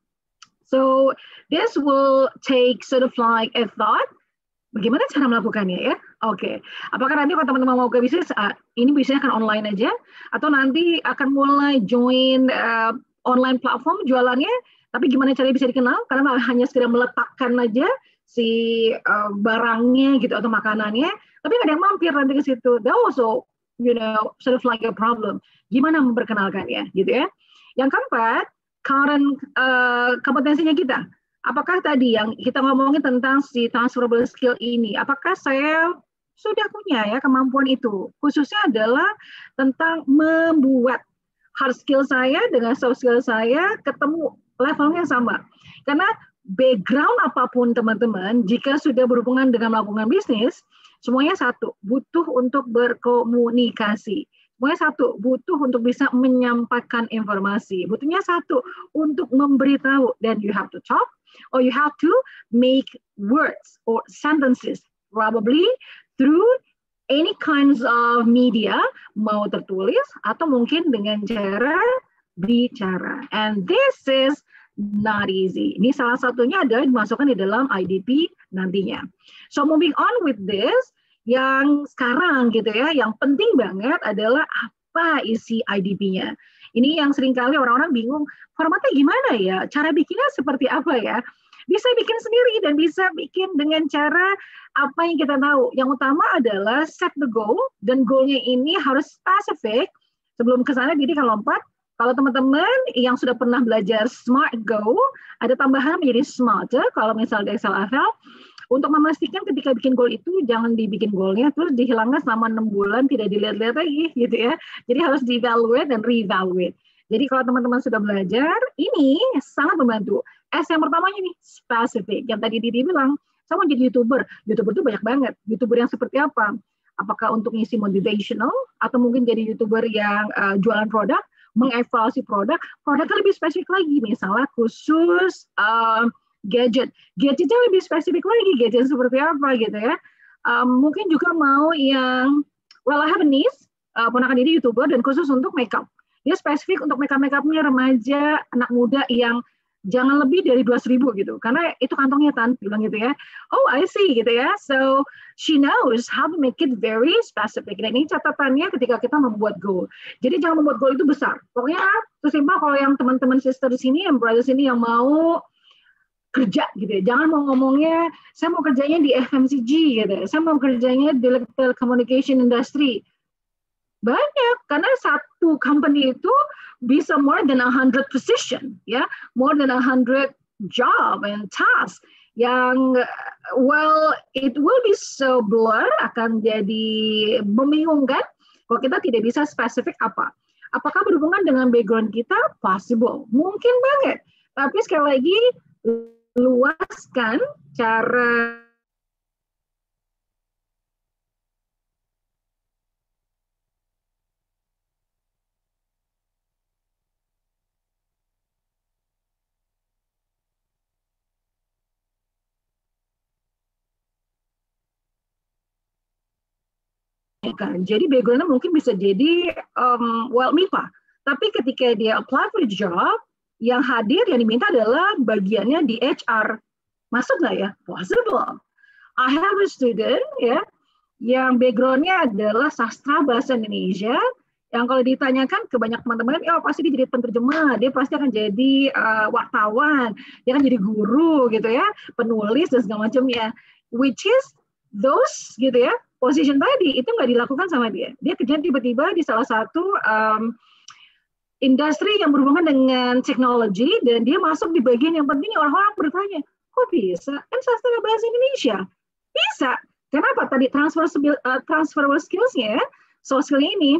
So this will take sort of like a thought. Bagaimana cara melakukannya ya? Oke. Okay. Apakah nanti kalau teman-teman mau ke bisnis, uh, ini bisnisnya akan online aja, atau nanti akan mulai join uh, online platform jualannya? Tapi gimana caranya bisa dikenal? Karena hanya sekedar meletakkan aja si uh, barangnya gitu atau makanannya, tapi nggak ada yang mampir nanti ke situ. That also, you know, sort of like a problem. Gimana memperkenalkannya, gitu ya. Yang keempat, current uh, kompetensinya kita. Apakah tadi yang kita ngomongin tentang si transferable skill ini, apakah saya sudah punya ya kemampuan itu? Khususnya adalah tentang membuat hard skill saya dengan soft skill saya ketemu levelnya sama. Karena background apapun teman-teman, jika sudah berhubungan dengan melakukan bisnis, semuanya satu, butuh untuk berkomunikasi. Semuanya satu, butuh untuk bisa menyampaikan informasi. Butuhnya satu, untuk memberitahu. Dan you have to talk, or you have to make words or sentences, probably through any kinds of media, mau tertulis, atau mungkin dengan cara bicara. And this is not easy. Ini salah satunya adalah dimasukkan di dalam I D P nantinya. So moving on with this, yang sekarang gitu ya, yang penting banget adalah apa isi I D P-nya. Ini yang seringkali orang-orang bingung, formatnya gimana ya? Cara bikinnya seperti apa ya? Bisa bikin sendiri dan bisa bikin dengan cara apa yang kita tahu. Yang utama adalah set the goal, dan goalnya ini harus spesifik. Sebelum ke sana, jadi kalau lompat, kalau teman-teman yang sudah pernah belajar SMART Go, ada tambahan menjadi SMARTer, kalau misalnya di Excel F L, untuk memastikan ketika bikin goal itu jangan dibikin goalnya terus dihilangkan selama enam bulan tidak dilihat-lihat lagi gitu ya. Jadi harus di-evaluate dan re-evaluate. Jadi kalau teman-teman sudah belajar, ini sangat membantu. S yang pertamanya nih, spesifik. Yang tadi Didi bilang, saya mau jadi YouTuber. YouTuber itu banyak banget. YouTuber yang seperti apa? Apakah untuk ngisi motivational, atau mungkin jadi YouTuber yang uh, jualan produk, mengevaluasi produk, produknya lebih spesifik lagi. Misalnya khusus uh, gadget. Gadgetnya lebih spesifik lagi, gadget seperti apa gitu ya. Um, mungkin juga mau yang, well I have a niece, uh, ponakan diri YouTuber, dan khusus untuk makeup. Dia spesifik untuk makeup-makeupnya remaja, anak muda yang jangan lebih dari dua ratus ribu gitu. Karena itu kantongnya Tan, bilang gitu ya. Oh I see gitu ya. So she knows how to make it very specific. Dan ini catatannya ketika kita membuat goal. Jadi jangan membuat goal itu besar. Pokoknya sesimpel kalau yang teman-teman sister di sini, yang brother sini yang mau kerja gitu ya. Jangan mau ngomongnya, saya mau kerjanya di F M C G gitu ya. Saya mau kerjanya di telecommunication industry. Banyak, karena satu company itu bisa more than a hundred position, ya, more than a hundred job and task. Yang, well, it will be so blur, akan jadi membingungkan kalau kita tidak bisa spesifik apa. Apakah berhubungan dengan background kita? Possible, mungkin banget. Tapi sekali lagi, luaskan cara jadi background-nya mungkin bisa jadi um, well M I P A, tapi ketika dia apply for the job, yang hadir, yang diminta adalah bagiannya di H R. Masuk nggak ya? Possible. I have a student ya, yang background-nya adalah sastra bahasa Indonesia, Yang kalau ditanyakan ke banyak teman-teman, ya pasti dia jadi penerjemah, dia pasti akan jadi uh, wartawan, dia akan jadi guru gitu ya, penulis dan segala macamnya. Which is those gitu ya, position tadi itu nggak dilakukan sama dia. Dia kerja tiba-tiba di salah satu um, industri yang berhubungan dengan teknologi dan dia masuk di bagian yang penting. Orang-orang bertanya, kok bisa? Kan sastra bahasa Indonesia. Bisa. Kenapa? Tadi transfer uh, transferable skills-nya, soft skill ini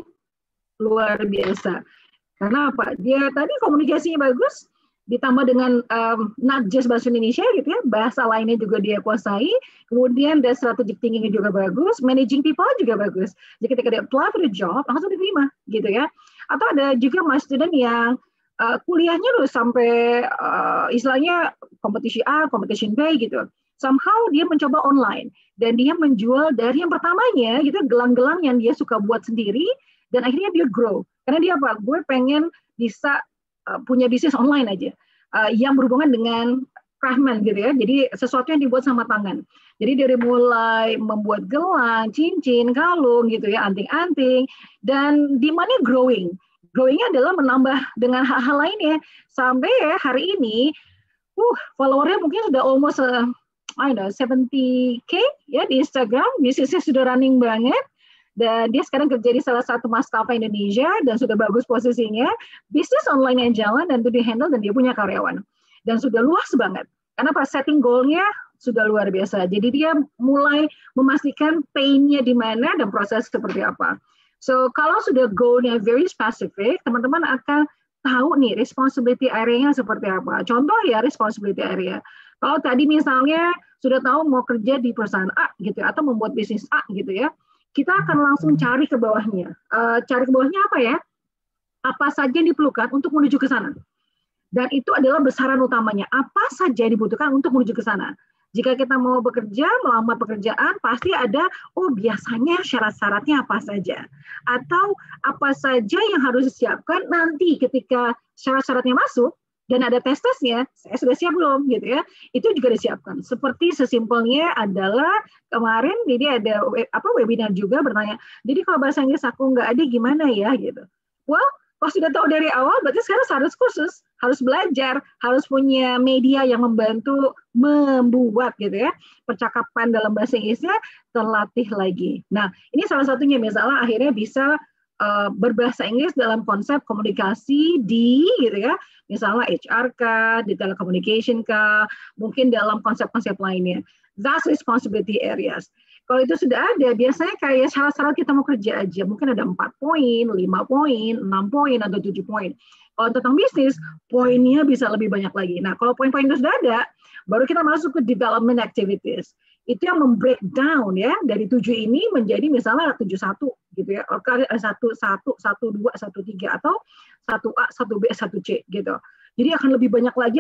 luar biasa. Karena apa? Dia tadi komunikasinya bagus, ditambah dengan um, not just bahasa Indonesia gitu ya, bahasa lainnya juga dia kuasai, kemudian dan strategic thinking juga bagus, managing people juga bagus. Jadi ketika dia apply for the job, langsung diterima gitu ya. Atau ada juga my student yang uh, kuliahnya loh sampai uh, istilahnya competition A, competition B gitu. Somehow dia mencoba online dan dia menjual dari yang pertamanya gitu gelang-gelang yang dia suka buat sendiri dan akhirnya dia grow. Karena dia apa? Gue pengen bisa uh, punya bisnis online aja uh, yang berhubungan dengan craftsman gitu ya. Jadi sesuatu yang dibuat sama tangan. Jadi dari mulai membuat gelang, cincin, kalung gitu ya, anting-anting dan demand-nya growing. Growing-nya adalah menambah dengan hal-hal lainnya sampai ya hari ini uh follower-nya mungkin sudah almost uh, I don't know seventy K ya di Instagram, bisnisnya sudah running banget. Dan dia sekarang kerja di salah satu maskapai Indonesia dan sudah bagus posisinya. Bisnis online yang jalan dan itu di-handle dan dia punya karyawan. Dan sudah luas banget. Karena pas setting goal-nya sudah luar biasa. Jadi dia mulai memastikan pain-nya di mana dan proses seperti apa. So kalau sudah goal-nya very specific, teman-teman akan tahu nih responsibility area-nya seperti apa. Contoh ya responsibility area. Kalau tadi misalnya sudah tahu mau kerja di perusahaan A gitu ya, atau membuat bisnis A gitu ya. Kita akan langsung cari ke bawahnya. Uh, cari ke bawahnya apa ya? Apa saja yang diperlukan untuk menuju ke sana. Dan itu adalah besaran utamanya. Apa saja yang dibutuhkan untuk menuju ke sana. Jika kita mau bekerja, melamar pekerjaan, pasti ada, oh biasanya syarat-syaratnya apa saja. Atau apa saja yang harus disiapkan nanti ketika syarat-syaratnya masuk, dan ada tes-tesnya, saya sudah siap belum gitu ya. Itu juga disiapkan. Seperti sesimpelnya adalah kemarin jadi ada apa webinar juga bertanya, jadi kalau bahasa Inggris aku nggak ada gimana ya gitu. Well, kalau sudah tahu dari awal berarti sekarang harus kursus, harus belajar, harus punya media yang membantu membuat gitu ya. Percakapan dalam bahasa Inggrisnya terlatih lagi. Nah, ini salah satunya misalnya akhirnya bisa Uh, berbahasa Inggris dalam konsep komunikasi di gitu ya, misalnya H R kah, di telecommunication kah, mungkin dalam konsep-konsep lainnya. That's responsibility areas. Kalau itu sudah ada, biasanya kayak syarat-syarat kita mau kerja aja, mungkin ada empat poin, lima poin, enam poin, atau tujuh poin. Kalau tentang bisnis, poinnya bisa lebih banyak lagi. Nah, kalau poin-poin itu sudah ada, baru kita masuk ke development activities. Itu yang membreakdown ya dari tujuh ini menjadi misalnya tujuh satu gitu ya, satu satu satu dua satu tiga atau satu A satu B satu C gitu. Jadi akan lebih banyak lagi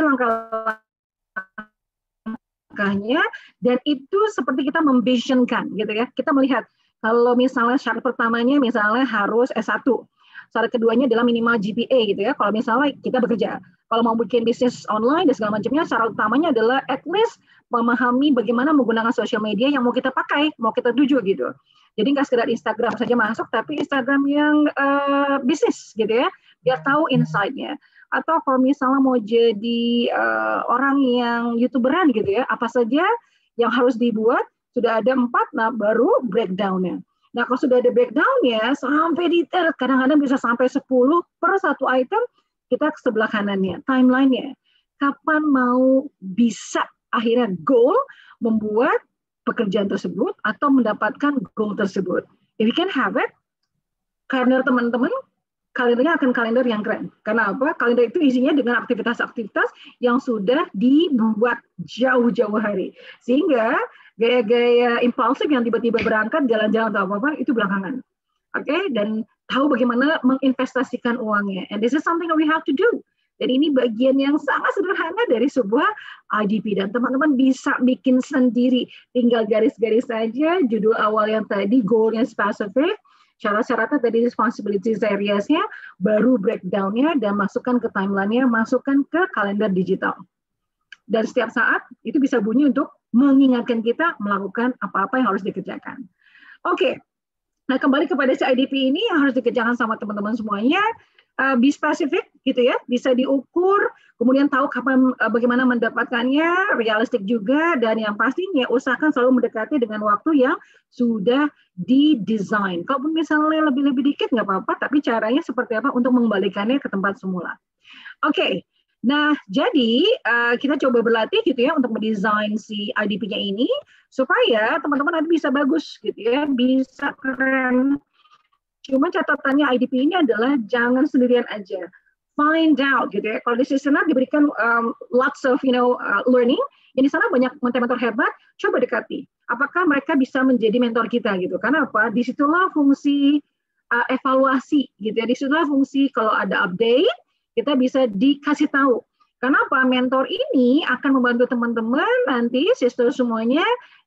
langkah-langkahnya dan itu seperti kita memvisionkan gitu ya. Kita melihat kalau misalnya syarat pertamanya misalnya harus S satu. Syarat keduanya adalah minimal G P A gitu ya. Kalau misalnya kita bekerja, kalau mau bikin bisnis online dan segala macamnya, syarat utamanya adalah at least memahami bagaimana menggunakan sosial media yang mau kita pakai, mau kita tuju gitu. Jadi nggak sekedar Instagram saja masuk, tapi Instagram yang uh, bisnis gitu ya, biar tahu insight-nya. Atau kalau misalnya mau jadi uh, orang yang YouTuberan gitu ya, apa saja yang harus dibuat, sudah ada empat, nah baru breakdown-nya. Nah, kalau sudah ada breakdown-nya, sampai detail, kadang-kadang bisa sampai sepuluh per satu item, kita ke sebelah kanannya, timeline-nya. Kapan mau bisa akhirnya goal membuat pekerjaan tersebut atau mendapatkan goal tersebut. If you can have it, kalender teman-teman, kalendernya akan kalender yang keren. Karena apa? Kalender itu isinya dengan aktivitas-aktivitas yang sudah dibuat jauh-jauh hari. Sehingga gaya-gaya impulsif yang tiba-tiba berangkat jalan-jalan atau apa-apa itu belakangan. Oke, okay? Dan tahu bagaimana menginvestasikan uangnya. And this is something that we have to do. Dan ini bagian yang sangat sederhana dari sebuah I D P. Dan teman-teman bisa bikin sendiri. Tinggal garis-garis saja, judul awal yang tadi, goal-nya specific, syarat-syaratnya tadi responsibilities areas-nya, baru breakdown-nya, dan masukkan ke timeline-nya, masukkan ke kalender digital. Dan setiap saat itu bisa bunyi untuk mengingatkan kita melakukan apa-apa yang harus dikerjakan. Oke, okay. Nah, kembali kepada si I D P ini yang harus dikerjakan sama teman-teman semuanya, uh, be spesifik gitu ya, bisa diukur, kemudian tahu kapan uh, bagaimana mendapatkannya, realistik juga, dan yang pastinya usahakan selalu mendekati dengan waktu yang sudah didesain. Kalaupun misalnya lebih-lebih dikit nggak apa-apa, tapi caranya seperti apa untuk mengembalikannya ke tempat semula. Oke. Okay. Nah, jadi uh, kita coba berlatih gitu ya untuk mendesain si I D P-nya ini supaya teman-teman nanti bisa bagus gitu ya, bisa keren. Cuma catatannya I D P ini adalah jangan sendirian aja. Find out gitu ya. Kalau di Sisternet diberikan um, lots of you know uh, learning, yang di sana banyak mentor-mentor hebat, coba dekati. Apakah mereka bisa menjadi mentor kita gitu? Karena apa? Disitulah fungsi uh, evaluasi gitu ya. Disitulah fungsi kalau ada update kita bisa dikasih tahu. Karena apa? Mentor ini akan membantu teman-teman nanti, sister semuanya,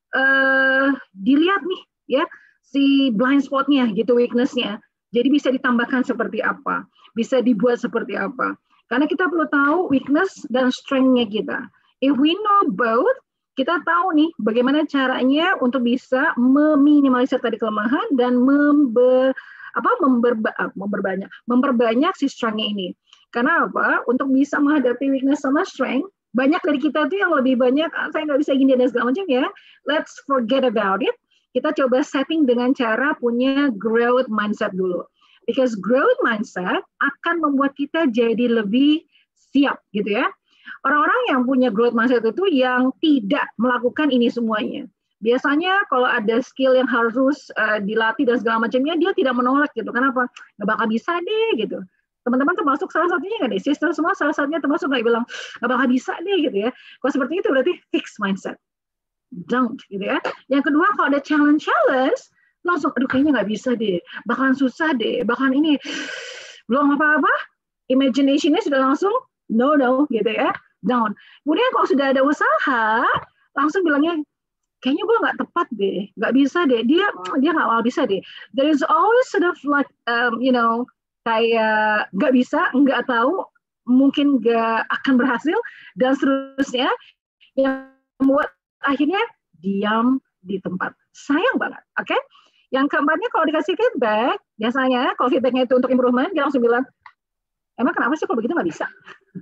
uh, dilihat nih, ya, si blind spot-nya, gitu, weakness-nya. Jadi bisa ditambahkan seperti apa, bisa dibuat seperti apa. Karena kita perlu tahu weakness dan strength-nya kita. If we know both, kita tahu nih bagaimana caranya untuk bisa meminimalisir tadi kelemahan dan member, apa, memberba, memperbanyak, memperbanyak si strength-nya ini. Karena apa? Untuk bisa menghadapi weakness sama strength, banyak dari kita tuh yang lebih banyak, ah, saya nggak bisa gini dan segala macam ya. Let's forget about it. Kita coba setting dengan cara punya growth mindset dulu. Because growth mindset akan membuat kita jadi lebih siap gitu ya. Orang-orang yang punya growth mindset itu yang tidak melakukan ini semuanya. Biasanya kalau ada skill yang harus uh, dilatih dan segala macamnya, dia tidak menolak gitu. Kenapa? Nggak bakal bisa deh gitu. Teman-teman termasuk salah satunya nggak deh? Sister semua salah satunya termasuk nggak bilang nggak bakal bisa deh gitu ya. Kalau seperti itu berarti fixed mindset. Don't gitu ya. Yang kedua kalau ada challenge-challenge, langsung aduh kayaknya nggak bisa deh. Bakalan susah deh. Bakalan ini belum apa-apa. Imagination-nya sudah langsung no no gitu ya. Down. Kemudian kalau sudah ada usaha, langsung bilangnya kayaknya gue nggak tepat deh, nggak bisa deh. Dia dia nggak mau bisa deh. There is always sort of like um, you know kayak nggak bisa, nggak tahu, mungkin nggak akan berhasil, dan seterusnya, yang membuat akhirnya diam di tempat. Sayang banget, oke? Okay? Yang keempatnya kalau dikasih feedback, biasanya kalau feedbacknya itu untuk improvement, dia langsung bilang, emang kenapa sih kalau begitu nggak bisa?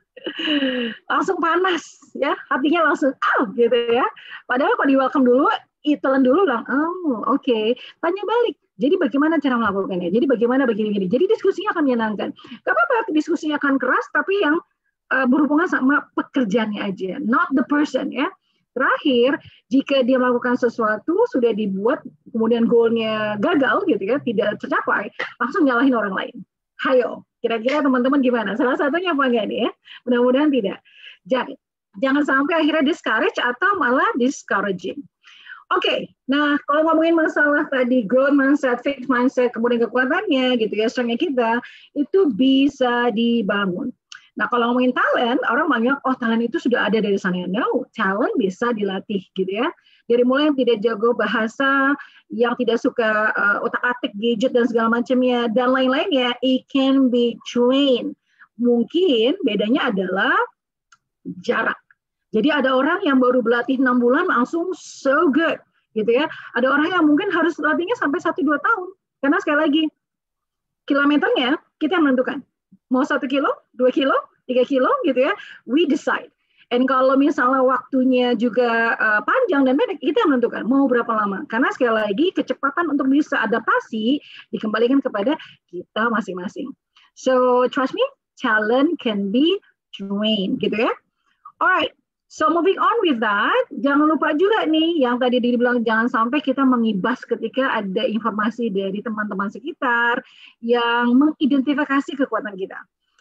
Langsung panas, ya, hatinya langsung out gitu ya. Padahal kalau di welcome dulu, itelan dulu, bilang, oh oke, okay. Tanya balik. Jadi bagaimana cara melakukannya? Jadi bagaimana begini-gini? Jadi diskusinya akan menyenangkan. Gak apa-apa, diskusinya akan keras, tapi yang uh, berhubungan sama pekerjaannya aja, not the person ya. Terakhir, jika dia melakukan sesuatu sudah dibuat, kemudian goalnya gagal gitu ya, tidak tercapai, langsung nyalahin orang lain. Hayo, kira-kira teman-teman gimana? Salah satunya apa enggak nih ya? Mudah-mudahan tidak. Jadi, jangan sampai akhirnya discourage atau malah discouraging. Oke, okay, nah kalau ngomongin masalah tadi growth mindset, fixed mindset, kemudian kekuatannya gitu ya, strength-nya kita, itu bisa dibangun. Nah kalau ngomongin talent, orang banyak, oh talent itu sudah ada dari sana. No, talent bisa dilatih gitu ya. Dari mulai yang tidak jago bahasa, yang tidak suka uh, otak-atik, gadget dan segala macamnya, dan lain-lainnya, it can be trained. Mungkin bedanya adalah jarak. Jadi ada orang yang baru berlatih enam bulan langsung so good, gitu ya. Ada orang yang mungkin harus latihnya sampai satu dua tahun. Karena sekali lagi, kilometernya kita yang menentukan. Mau satu kilo, dua kilo, tiga kilo, gitu ya. We decide. Dan kalau misalnya waktunya juga uh, panjang dan pendek, kita yang menentukan mau berapa lama. Karena sekali lagi, kecepatan untuk bisa adaptasi dikembalikan kepada kita masing-masing. So, trust me, talent can be trained, gitu ya. Alright. So moving on with that, jangan lupa juga nih yang tadi dibilang jangan sampai kita mengibas ketika ada informasi dari teman-teman sekitar yang mengidentifikasi kekuatan kita.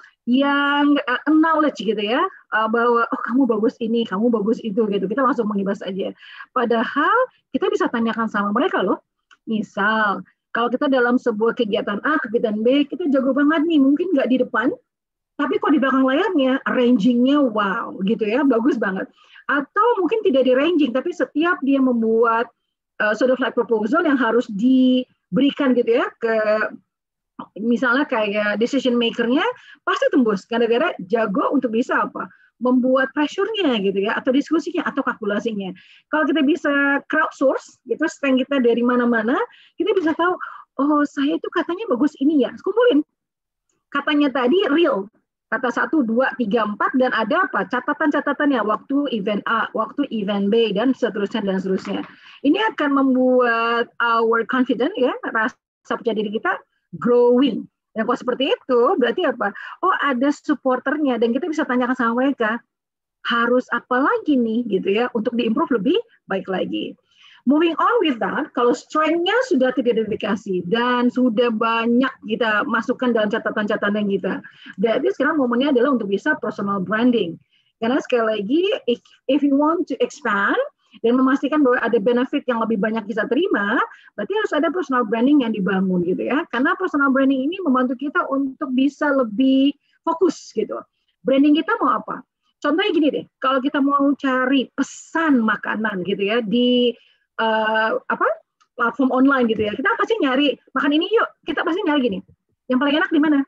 Yang uh, knowledge gitu ya, uh, bahwa oh kamu bagus ini, kamu bagus itu gitu. Kita langsung mengibas aja. Padahal kita bisa tanyakan sama mereka loh. Misal, kalau kita dalam sebuah kegiatan A, kegiatan B, kita jago banget nih, mungkin nggak di depan, tapi kok di belakang layarnya, arranging-nya wow, gitu ya, bagus banget. Atau mungkin tidak di arranging, tapi setiap dia membuat uh, sort of like proposal yang harus diberikan gitu ya, ke misalnya kayak decision maker-nya, pasti tembus, gara-gara jago untuk bisa apa? Membuat pressure-nya gitu ya, atau diskusinya, atau kalkulasinya. Kalau kita bisa crowdsource, gitu, strength kita dari mana-mana, kita bisa tahu, oh saya itu katanya bagus ini ya, kumpulin. Katanya tadi real, kata satu, dua, tiga, empat, dan ada apa? Catatan-catatannya, waktu event A, waktu event B, dan seterusnya, dan seterusnya. Ini akan membuat our confidence, ya, rasa percaya diri kita growing. Dan kalau seperti itu, berarti apa? Oh, ada supporternya, dan kita bisa tanyakan sama mereka, harus apa lagi nih, gitu ya, untuk diimprove lebih baik lagi. Moving on with that, kalau strength-nya sudah teridentifikasi dan sudah banyak kita masukkan dalam catatan-catatan kita, berarti sekarang momennya adalah untuk bisa personal branding. Karena sekali lagi, if, if you want to expand dan memastikan bahwa ada benefit yang lebih banyak bisa terima, berarti harus ada personal branding yang dibangun gitu ya. Karena personal branding ini membantu kita untuk bisa lebih fokus gitu. Branding kita mau apa? Contohnya gini deh, kalau kita mau cari pesan makanan gitu ya di Uh, apa platform online gitu ya, kita pasti nyari makan ini yuk, kita pasti nyari gini, yang paling enak di mana,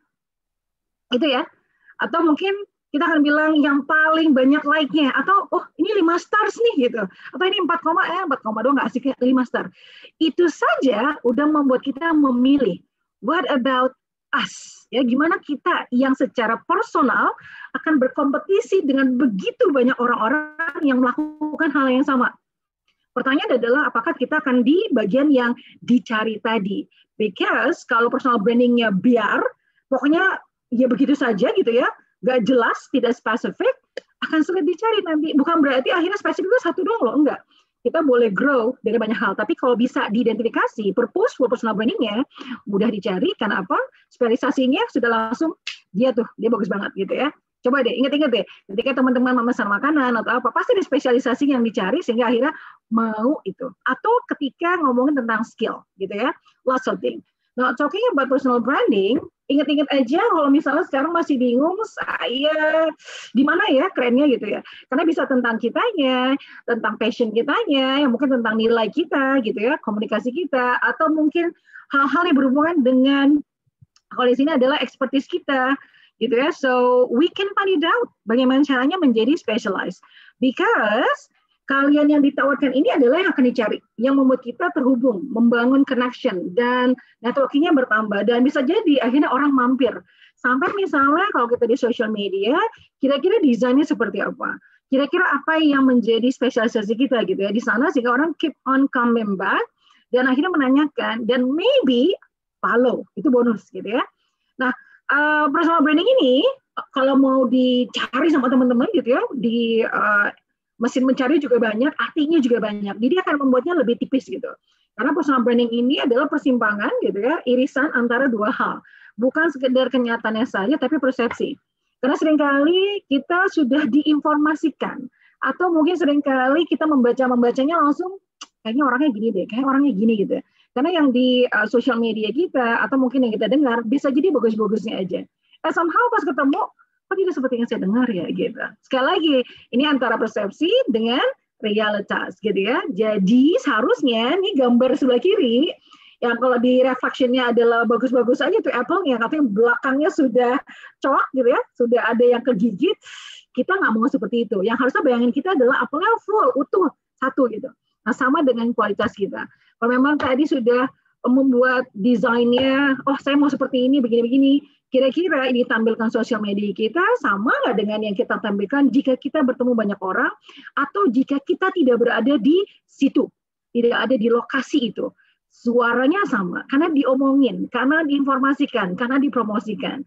gitu ya. Atau mungkin kita akan bilang yang paling banyak like-nya, atau oh ini lima stars nih gitu, atau ini empat koma eh empat koma dua nggak asik lima star. Itu saja udah membuat kita memilih. What about us? Ya, gimana kita yang secara personal akan berkompetisi dengan begitu banyak orang-orang yang melakukan hal yang sama. Pertanyaan adalah apakah kita akan di bagian yang dicari tadi. Because kalau personal brandingnya biar, pokoknya ya begitu saja gitu ya, nggak jelas, tidak spesifik, akan sulit dicari nanti. Bukan berarti akhirnya spesifik itu satu doang loh, enggak. Kita boleh grow dari banyak hal, tapi kalau bisa diidentifikasi, purposeful personal brandingnya mudah dicari, karena apa? Spesialisasinya sudah langsung, dia tuh, dia bagus banget gitu ya. Coba deh, ingat-ingat deh, ketika teman-teman memesan makanan atau apa, pasti ada spesialisasi yang dicari sehingga akhirnya mau itu. Atau ketika ngomongin tentang skill, gitu ya, lots of things. Nah, talking about personal branding, ingat-ingat aja kalau misalnya sekarang masih bingung, saya di mana ya kerennya gitu ya. Karena bisa tentang kitanya, tentang passion kitanya, yang mungkin tentang nilai kita gitu ya, komunikasi kita, atau mungkin hal-hal yang berhubungan dengan, kalau di sini adalah expertise kita, gitu ya. So we can find it out bagaimana caranya menjadi specialized, because kalian yang ditawarkan ini adalah yang akan dicari, yang membuat kita terhubung, membangun connection dan networkingnya bertambah, dan bisa jadi akhirnya orang mampir. Sampai misalnya kalau kita di social media, kira-kira desainnya seperti apa, kira-kira apa yang menjadi spesialisasi kita gitu ya di sana, sehingga orang keep on coming back dan akhirnya menanyakan, dan maybe follow, itu bonus gitu ya. Nah, Uh, personal branding ini kalau mau dicari sama teman-teman gitu ya, di uh, mesin mencari juga banyak, artinya juga banyak. Jadi akan membuatnya lebih tipis gitu. Karena personal branding ini adalah persimpangan gitu ya, irisan antara dua hal. Bukan sekedar kenyataannya saja, tapi persepsi. Karena seringkali kita sudah diinformasikan, atau mungkin seringkali kita membaca-membacanya langsung, kayaknya orangnya gini deh, kayaknya orangnya gini gitu ya. Karena yang di uh, social media kita, atau mungkin yang kita dengar, bisa jadi bagus-bagusnya aja. Eh, somehow pas ketemu, kok tidak seperti yang saya dengar ya, gitu. Sekali lagi, ini antara persepsi dengan realitas, gitu ya. Jadi seharusnya, nih gambar sebelah kiri, yang kalau di reflection-nya adalah bagus-bagus aja tuh Apple-nya, katanya belakangnya sudah coak gitu ya, sudah ada yang kegigit, kita nggak mau seperti itu. Yang harusnya bayangin kita adalah Apple-nya full, utuh, satu gitu. Nah, sama dengan kualitas kita. Kalau memang tadi sudah membuat desainnya, oh saya mau seperti ini, begini-begini, kira-kira ini tampilkan sosial media kita sama nggak dengan yang kita tampilkan jika kita bertemu banyak orang, atau jika kita tidak berada di situ, tidak ada di lokasi itu. Suaranya sama, karena diomongin, karena diinformasikan, karena dipromosikan.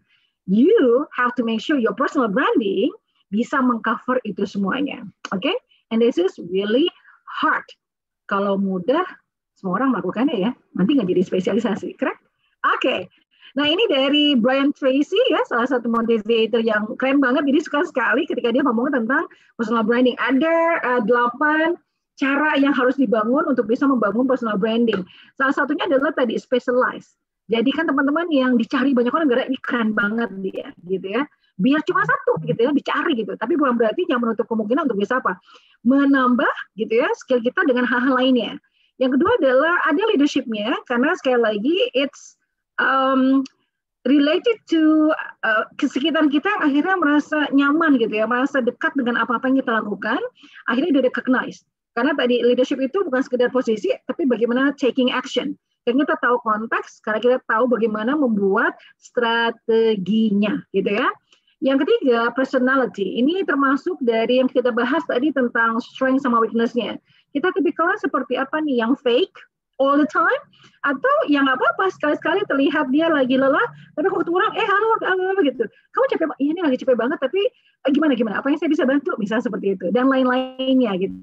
You have to make sure your personal branding bisa mengcover itu semuanya. Oke? Okay? And this is really hard. Kalau mudah, semua orang melakukannya ya, nanti nggak jadi spesialisasi, correct? Oke, okay. Nah ini dari Brian Tracy ya, salah satu motivator yang keren banget, jadi suka sekali ketika dia ngomong tentang personal branding. Ada uh, delapan cara yang harus dibangun untuk bisa membangun personal branding. Salah satunya adalah tadi specialize. Jadi kan teman-teman yang dicari banyak orang, gara ini keren banget dia, gitu ya. Biar cuma satu gitu ya, dicari gitu. Tapi bukan berarti jangan menutup kemungkinan untuk bisa apa? Menambah gitu ya skill kita dengan hal-hal lainnya. Yang kedua adalah ada leadership-nya, karena sekali lagi it's um, related to uh, kesekitar kita yang akhirnya merasa nyaman gitu ya, merasa dekat dengan apa-apa yang kita lakukan, akhirnya dia recognize. Karena tadi leadership itu bukan sekedar posisi, tapi bagaimana taking action. Karena kita tahu konteks, karena kita tahu bagaimana membuat strateginya, gitu ya. Yang ketiga, personality. Ini termasuk dari yang kita bahas tadi tentang strength sama weakness-nya. Kita tipikalnya seperti apa nih? Yang fake all the time, atau yang nggak apa-apa sekali-sekali terlihat dia lagi lelah, tapi kalau ketemu orang, eh halo, halo gitu. Kamu capek, iya ini lagi capek banget, tapi eh, gimana gimana? Apa yang saya bisa bantu? Bisa seperti itu dan lain-lainnya gitu.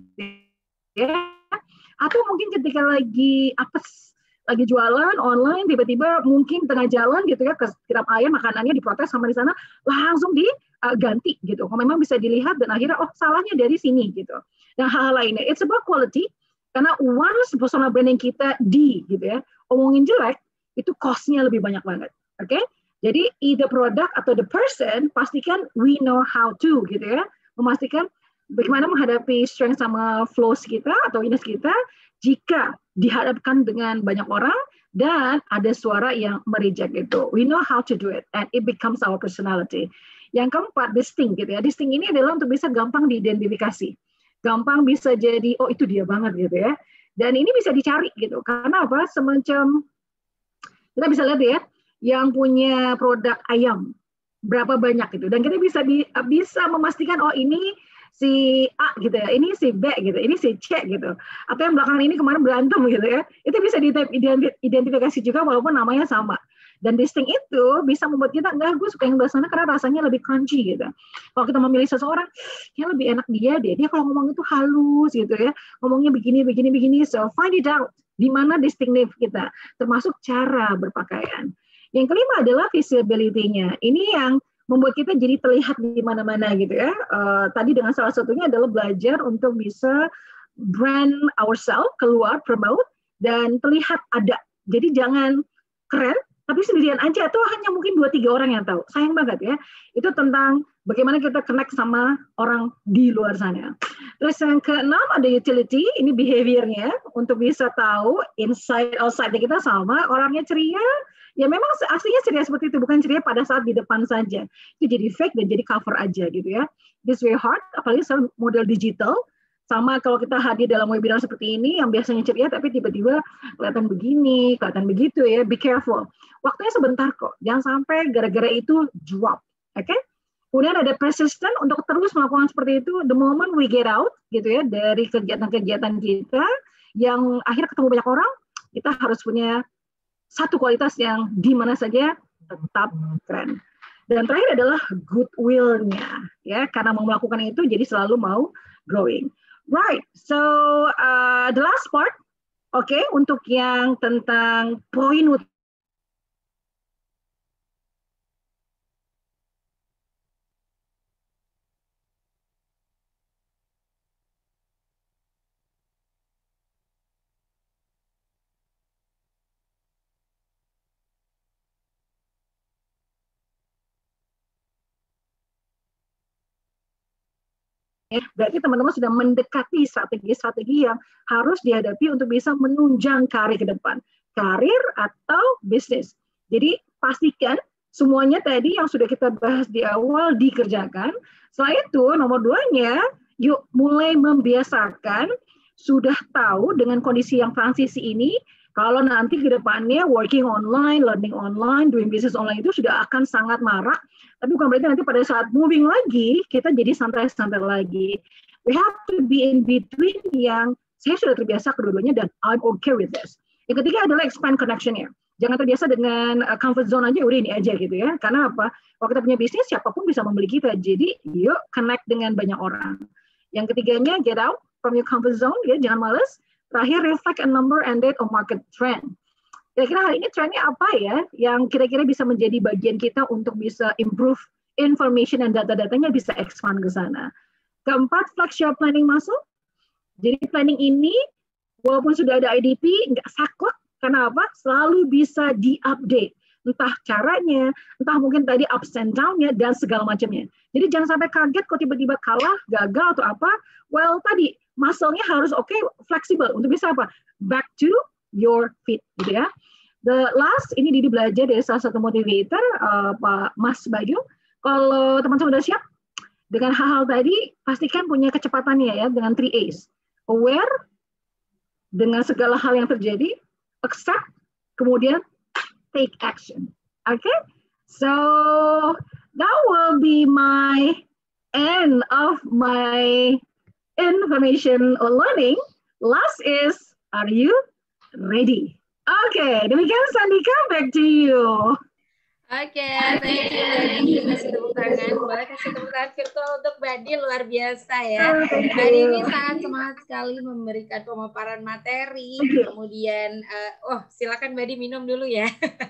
Ya. Atau mungkin ketika lagi apes, lagi jualan online, tiba-tiba mungkin tengah jalan gitu ya, ke kirap ayam makanannya diprotes sama di sana, langsung diganti uh, gitu. Kalau memang bisa dilihat dan akhirnya oh salahnya dari sini gitu. Dan hal-hal lainnya, it's about quality. Karena once personal branding kita di gitu ya, omongin jelek, itu cost-nya lebih banyak banget. Oke? Okay? Jadi either product atau the person, pastikan we know how to gitu ya, memastikan bagaimana menghadapi strength sama flaws kita atau weakness kita jika dihadapkan dengan banyak orang dan ada suara yang mereject itu. We know how to do it and it becomes our personality. Yang keempat, distinct gitu ya. Distinct ini adalah untuk bisa gampang diidentifikasi. Gampang bisa jadi, oh itu dia banget gitu ya. Dan ini bisa dicari gitu. Karena apa? Semacam, kita bisa lihat ya, yang punya produk ayam, berapa banyak gitu. Dan kita bisa bisa memastikan, oh ini si A gitu ya, ini si B gitu, ini si C gitu. Atau yang belakangan ini kemarin berantem gitu ya. Itu bisa diidentifikasi juga walaupun namanya sama. Dan distinct itu bisa membuat kita, enggak, gue suka yang belah sana karena rasanya lebih crunchy gitu. Kalau kita memilih seseorang, ya lebih enak dia deh. Dia kalau ngomong itu halus gitu ya. Ngomongnya begini, begini, begini. So find it out. Di mana distinctive kita. Termasuk cara berpakaian. Yang kelima adalah visibility-nya. Ini yang membuat kita jadi terlihat di mana-mana gitu ya. Uh, tadi dengan salah satunya adalah belajar untuk bisa brand ourselves, keluar, promote, dan terlihat ada. Jadi jangan keren, tapi sendirian aja, atau hanya mungkin dua tiga orang yang tahu. Sayang banget ya. Itu tentang bagaimana kita connect sama orang di luar sana. Terus yang keenam ada utility, ini behavior-nya untuk bisa tahu inside outside kita sama, orangnya ceria. Ya memang aslinya ceria seperti itu, bukan ceria pada saat di depan saja. Itu jadi fake dan jadi cover aja gitu ya. This very hard, apalagi soal model digital. Sama kalau kita hadir dalam webinar seperti ini, yang biasanya ceria, tapi tiba-tiba kelihatan begini, kelihatan begitu ya, be careful. Waktunya sebentar kok, jangan sampai gara-gara itu drop, oke? Okay? Kemudian ada persistent untuk terus melakukan seperti itu, the moment we get out, gitu ya, dari kegiatan-kegiatan kita, yang akhirnya ketemu banyak orang, kita harus punya satu kualitas yang di mana saja tetap keren. Dan terakhir adalah goodwill-nya, ya, karena mau melakukan itu, jadi selalu mau growing. Right, so uh, the last part, oke, okay, untuk yang tentang poin utama. Berarti teman-teman sudah mendekati strategi-strategi yang harus dihadapi untuk bisa menunjang karir ke depan. Karir atau bisnis. Jadi pastikan semuanya tadi yang sudah kita bahas di awal dikerjakan. Setelah itu nomor duanya, yuk mulai membiasakan, sudah tahu dengan kondisi yang transisi ini, kalau nanti ke depannya working online, learning online, doing business online itu sudah akan sangat marak. Tapi bukan berarti nanti pada saat moving lagi, kita jadi santai-santai lagi. We have to be in between yang saya sudah terbiasa kedua-duanya dan I'm okay with this. Yang ketiga adalah expand connection-nya. Jangan terbiasa dengan comfort zone aja, udah ini aja gitu ya. Karena apa? Kalau kita punya bisnis, siapapun bisa membeli kita. Jadi yuk connect dengan banyak orang. Yang ketiganya, get out from your comfort zone, ya, jangan males. Terakhir, reflect a number and date on market trend. Kira-kira hari ini trendnya apa ya yang kira-kira bisa menjadi bagian kita untuk bisa improve information dan data-datanya bisa expand ke sana. Keempat, flex your planning muscle. Jadi planning ini walaupun sudah ada I D P nggak saklek karena apa? Selalu bisa di-update. Entah caranya, entah mungkin tadi ups and down-nya dan segala macamnya. Jadi jangan sampai kaget kok tiba-tiba kalah, gagal atau apa. Well, tadi muscle-nya harus oke, okay, fleksibel untuk bisa apa? Back to your feet, gitu ya. The last, ini Didi belajar dari salah satu motivator, uh, Pak Mas Bayu. Kalau teman-teman sudah siap dengan hal-hal tadi, pastikan punya kecepatannya ya, dengan three A's. Aware, dengan segala hal yang terjadi, accept, kemudian take action. Okay, so that will be my end of my information or learning. Last is, are you ready? Okay, demikian Sandika, back to you. Oke, okay, thank you Badi. Kasih tepuk tangan, boleh kasih tepuk tangan virtual untuk Badi, luar biasa ya. Badi ini sangat semangat sekali memberikan pemaparan materi. Kemudian, uh, oh silakan Badi minum dulu ya.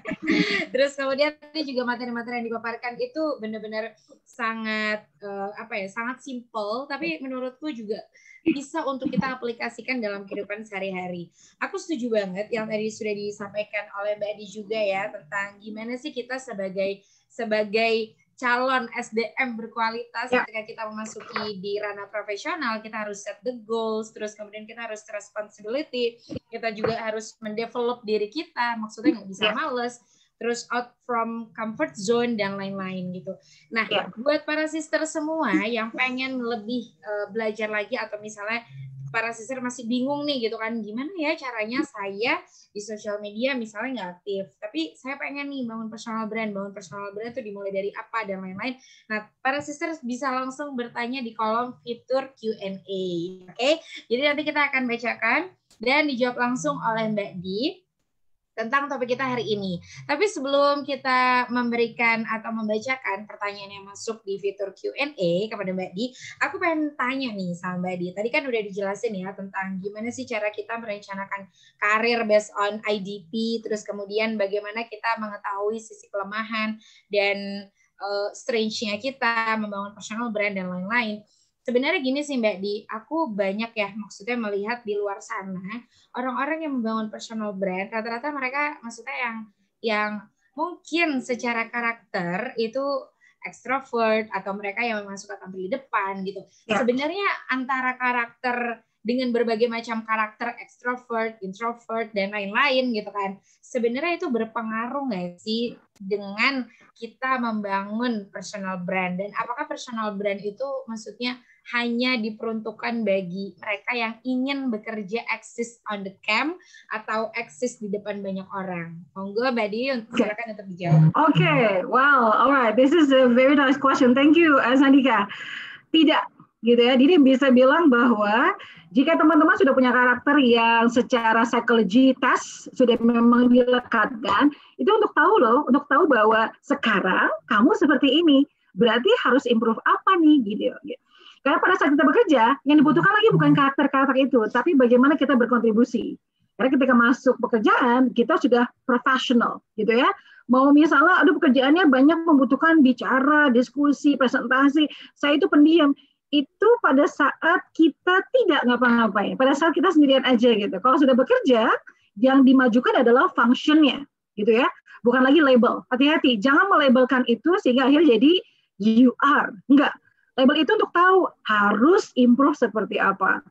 Terus kemudian ini juga materi-materi yang dipaparkan itu benar-benar sangat uh, apa ya, sangat simple. Tapi menurutku juga bisa untuk kita aplikasikan dalam kehidupan sehari-hari. Aku setuju banget yang tadi sudah disampaikan oleh Mbak Adi juga ya, tentang gimana sih kita sebagai sebagai calon S D M berkualitas ya. Ketika kita memasuki di ranah profesional, kita harus set the goals, terus kemudian kita harus responsibility, kita juga harus mendevelop diri kita, maksudnya nggak bisa males, terus out from comfort zone dan lain-lain gitu. Nah, ya. Buat para sister semua yang pengen lebih uh, belajar lagi, atau misalnya para sister masih bingung nih gitu kan, gimana ya caranya saya di sosial media misalnya nggak aktif, tapi saya pengen nih bangun personal brand, bangun personal brand itu dimulai dari apa dan lain-lain. Nah, para sister bisa langsung bertanya di kolom fitur Q and A, oke? Okay? Jadi nanti kita akan bacakan dan dijawab langsung oleh Mbak Di tentang topik kita hari ini. Tapi sebelum kita memberikan atau membacakan pertanyaan yang masuk di fitur Q and A kepada Mbak Di, aku pengen tanya nih sama Mbak Di. Tadi kan udah dijelasin ya tentang gimana sih cara kita merencanakan karir based on I D P, terus kemudian bagaimana kita mengetahui sisi kelemahan dan uh, strength-nya kita, membangun personal brand dan lain-lain. Sebenarnya gini sih Mbak Di, aku banyak ya maksudnya melihat di luar sana orang-orang yang membangun personal brand, rata-rata mereka maksudnya yang yang mungkin secara karakter itu extrovert atau mereka yang memang suka tampil di depan gitu. Ya. Sebenarnya antara karakter dengan berbagai macam karakter extrovert, introvert dan lain-lain gitu kan, sebenarnya itu berpengaruh nggak sih dengan kita membangun personal brand, dan apakah personal brand itu maksudnya hanya diperuntukkan bagi mereka yang ingin bekerja eksis on the cam atau eksis di depan banyak orang? Monggo Mbak Di, silakan untuk dijawab. Oke, okay. Well, alright, this is a very nice question. Thank you, Sandika. Tidak, gitu ya. Jadi bisa bilang bahwa jika teman-teman sudah punya karakter yang secara psikologi tes sudah memang dilekatkan, itu untuk tahu loh, untuk tahu bahwa sekarang kamu seperti ini, berarti harus improve apa nih, gitu. Karena pada saat kita bekerja, yang dibutuhkan lagi bukan karakter-karakter itu, tapi bagaimana kita berkontribusi. Karena ketika masuk pekerjaan, kita sudah profesional, gitu ya. Mau misalnya, aduh pekerjaannya banyak membutuhkan bicara, diskusi, presentasi, saya itu pendiam. Itu pada saat kita tidak ngapa-ngapain, pada saat kita sendirian aja gitu. Kalau sudah bekerja, yang dimajukan adalah function-nya, gitu ya. Bukan lagi label. Hati-hati, jangan melabelkan itu sehingga akhirnya jadi you are. Enggak. Label itu untuk tahu harus improve seperti apa.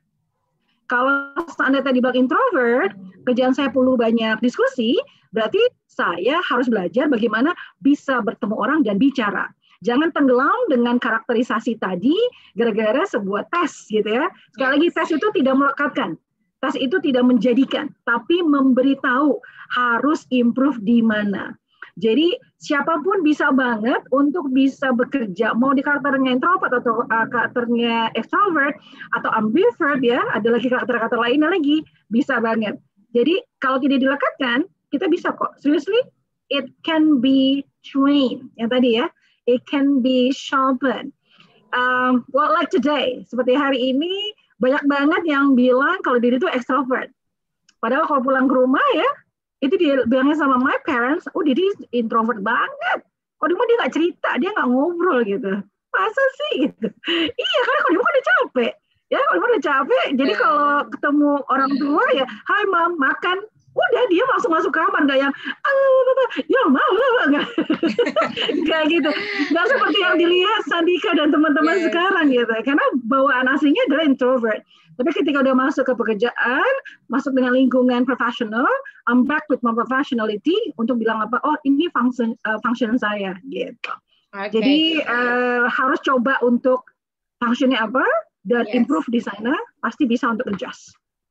Kalau Anda tadi bilang introvert, kerjaan saya perlu banyak diskusi, berarti saya harus belajar bagaimana bisa bertemu orang dan bicara. Jangan tenggelam dengan karakterisasi tadi gara-gara sebuah tes gitu ya. Sekali lagi, tes itu tidak melekatkan. Tes itu tidak menjadikan, tapi memberitahu harus improve di mana. Jadi siapapun bisa banget untuk bisa bekerja, mau di karakternya introvert atau uh, karakternya extrovert atau ambivert ya, ada lagi karakter-karakter lainnya lagi, bisa banget. Jadi kalau tidak dilekatkan, kita bisa kok. Seriously, it can be trained. Yang tadi ya, it can be sharpened. Um, well, like today, seperti hari ini, banyak banget yang bilang kalau diri itu extrovert. Padahal kalau pulang ke rumah ya, itu dia bilangnya sama my parents, oh Didi introvert banget. Kok dia dia nggak cerita, dia nggak ngobrol gitu. Masa sih gitu? Iya, karena kalau dia udah capek. Ya, kalau dia udah capek, jadi kalau ketemu orang tua ya, hai mam, makan. Udah dia langsung masuk kamar, nggak yang, ah, ya mau nggak, nggak gitu. Nggak seperti yang dilihat Sandika dan teman-teman yeah. sekarang gitu. Karena bawaan aslinya adalah introvert. Tapi ketika udah masuk ke pekerjaan, masuk dengan lingkungan profesional, I'm back with my professionality untuk bilang apa, oh ini function uh, function saya gitu. Okay. Jadi uh, harus coba untuk functionnya apa dan yes. improve di sana, pasti bisa untuk adjust.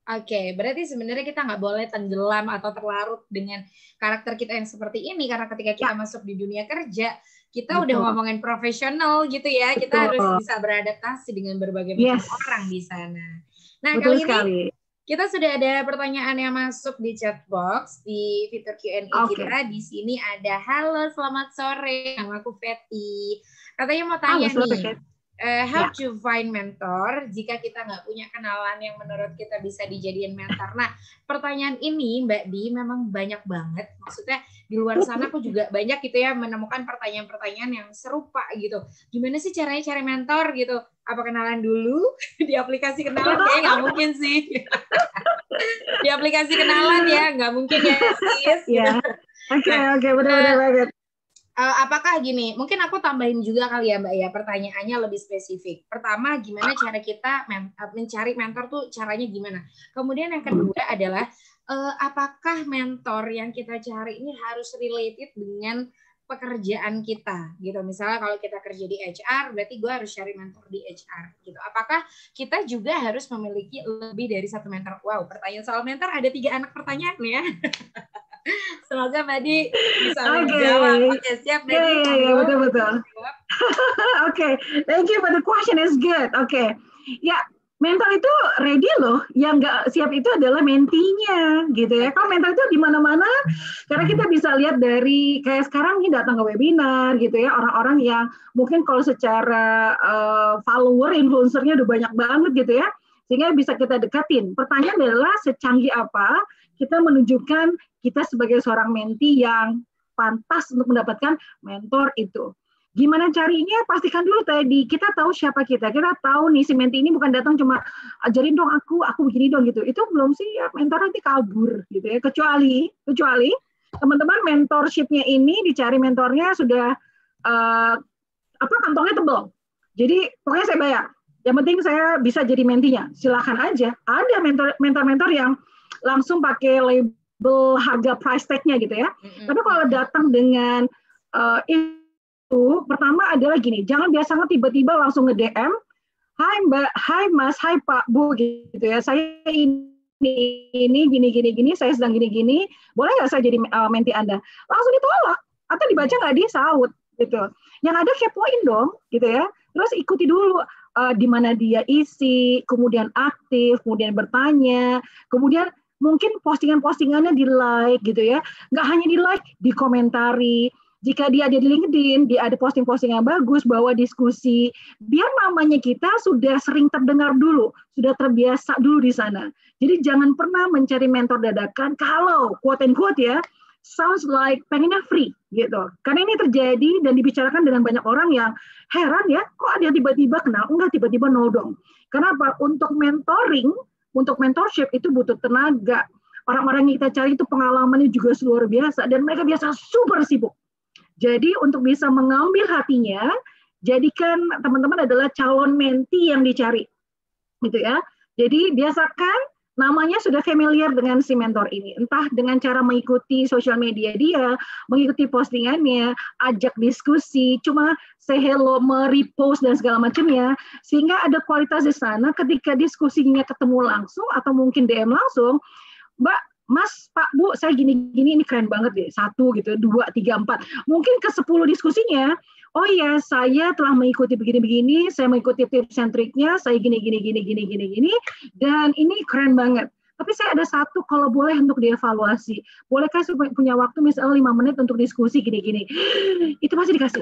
Oke, okay, berarti sebenarnya kita nggak boleh tenggelam atau terlarut dengan karakter kita yang seperti ini, karena ketika kita ya. masuk di dunia kerja, kita Betul. udah ngomongin profesional gitu ya, Betul. kita harus bisa beradaptasi dengan berbagai macam yes. orang di sana. Nah, Betul kali sekali. ini kita sudah ada pertanyaan yang masuk di chat box di fitur Q and A okay. kita. Di sini ada, halo selamat sore, nama aku Fetty. Katanya mau tanya halo, nih, Uh, how yeah. to find mentor jika kita nggak punya kenalan yang menurut kita bisa dijadiin mentor. Nah, pertanyaan ini Mbak Di memang banyak banget. Maksudnya di luar sana aku juga banyak gitu ya menemukan pertanyaan-pertanyaan yang serupa gitu. Gimana sih caranya cari mentor gitu? Apa kenalan dulu di aplikasi kenalan? Kayaknya nggak mungkin sih. Di aplikasi kenalan ya nggak mungkin ya sis. Ya. Oke oke benar-benar banget. Uh, apakah gini, mungkin aku tambahin juga kali ya Mbak ya, pertanyaannya lebih spesifik. Pertama, gimana cara kita men- mencari mentor tuh caranya gimana? Kemudian yang kedua adalah, uh, apakah mentor yang kita cari ini harus related dengan pekerjaan kita gitu. Misalnya kalau kita kerja di H R, berarti gue harus cari mentor di H R gitu. Apakah kita juga harus memiliki lebih dari satu mentor? Wow, pertanyaan soal mentor ada tiga anak pertanyaan ya. Semoga Mbak Di bisa menjawab. Oke, okay, siap Mbak Di. Iya, iya, betul-betul. Oke, okay. Thank you for the question is good. Oke, okay. Ya, mentor itu ready loh. Yang nggak siap itu adalah mentinya, gitu ya. Kalau mentor itu di mana-mana, karena kita bisa lihat dari kayak sekarang ini datang ke webinar, gitu ya. Orang-orang yang mungkin kalau secara uh, follower, influencernya udah banyak banget, gitu ya. Sehingga bisa kita dekatin. Pertanyaan adalah secanggih apa kita menunjukkan kita sebagai seorang menti yang pantas untuk mendapatkan mentor itu. Gimana carinya? Pastikan dulu tadi kita tahu siapa kita. Kita tahu nih si menti ini bukan datang cuma ajarin dong aku, aku begini dong gitu. Itu belum siap, mentor nanti kabur gitu ya. Kecuali, kecuali teman-teman mentorship-nya ini dicari mentornya sudah uh, apa kantongnya tebal. Jadi pokoknya saya bayar. Yang penting saya bisa jadi mentinya. Silakan aja. Ada mentor mentor-mentor yang langsung pakai label harga price tag-nya gitu ya. Mm-hmm. Tapi kalau datang dengan uh, itu, pertama adalah gini, jangan biasa tiba-tiba langsung nge-D M, hai Mbak, hai Mas, hai Pak, Bu gitu ya. Saya ini ini gini gini gini, saya sedang gini gini, boleh nggak saya jadi uh, menti Anda? Langsung ditolak atau dibaca nggak disaut gitu. Yang ada kepoin dong gitu ya. Terus ikuti dulu uh, di mana dia isi, kemudian aktif, kemudian bertanya, kemudian mungkin postingan-postingannya di-like gitu ya. Nggak hanya di-like, dikomentari. Jika dia ada di LinkedIn, dia ada posting-posting yang bagus, bawa diskusi. Biar namanya kita sudah sering terdengar dulu, sudah terbiasa dulu di sana. Jadi jangan pernah mencari mentor dadakan kalau, quote-and-quote ya, sounds like pengennya free gitu. Karena ini terjadi dan dibicarakan dengan banyak orang yang heran ya, kok ada tiba-tiba kenal, enggak tiba-tiba nodong. Karena apa? Untuk mentoring, untuk mentorship itu butuh tenaga. Orang-orang yang kita cari itu pengalamannya juga luar biasa dan mereka biasa super sibuk. Jadi untuk bisa mengambil hatinya, jadikan teman-teman adalah calon menti yang dicari. Gitu ya. Jadi biasakan namanya sudah familiar dengan si mentor ini. Entah dengan cara mengikuti sosial media dia, mengikuti postingannya, ajak diskusi, cuma say hello, merepost dan segala macamnya, sehingga ada kualitas di sana ketika diskusinya ketemu langsung atau mungkin D M langsung, Mbak, Mas, Pak, Bu, saya gini-gini, ini keren banget deh, satu gitu, dua, tiga, empat, mungkin ke sepuluh diskusinya, oh ya, saya telah mengikuti begini-begini, saya mengikuti tips and triknya, saya gini-gini, gini-gini, gini-gini, dan ini keren banget. Tapi saya ada satu, kalau boleh untuk dievaluasi. Bolehkah saya punya waktu misalnya lima menit untuk diskusi gini-gini? Itu pasti dikasih.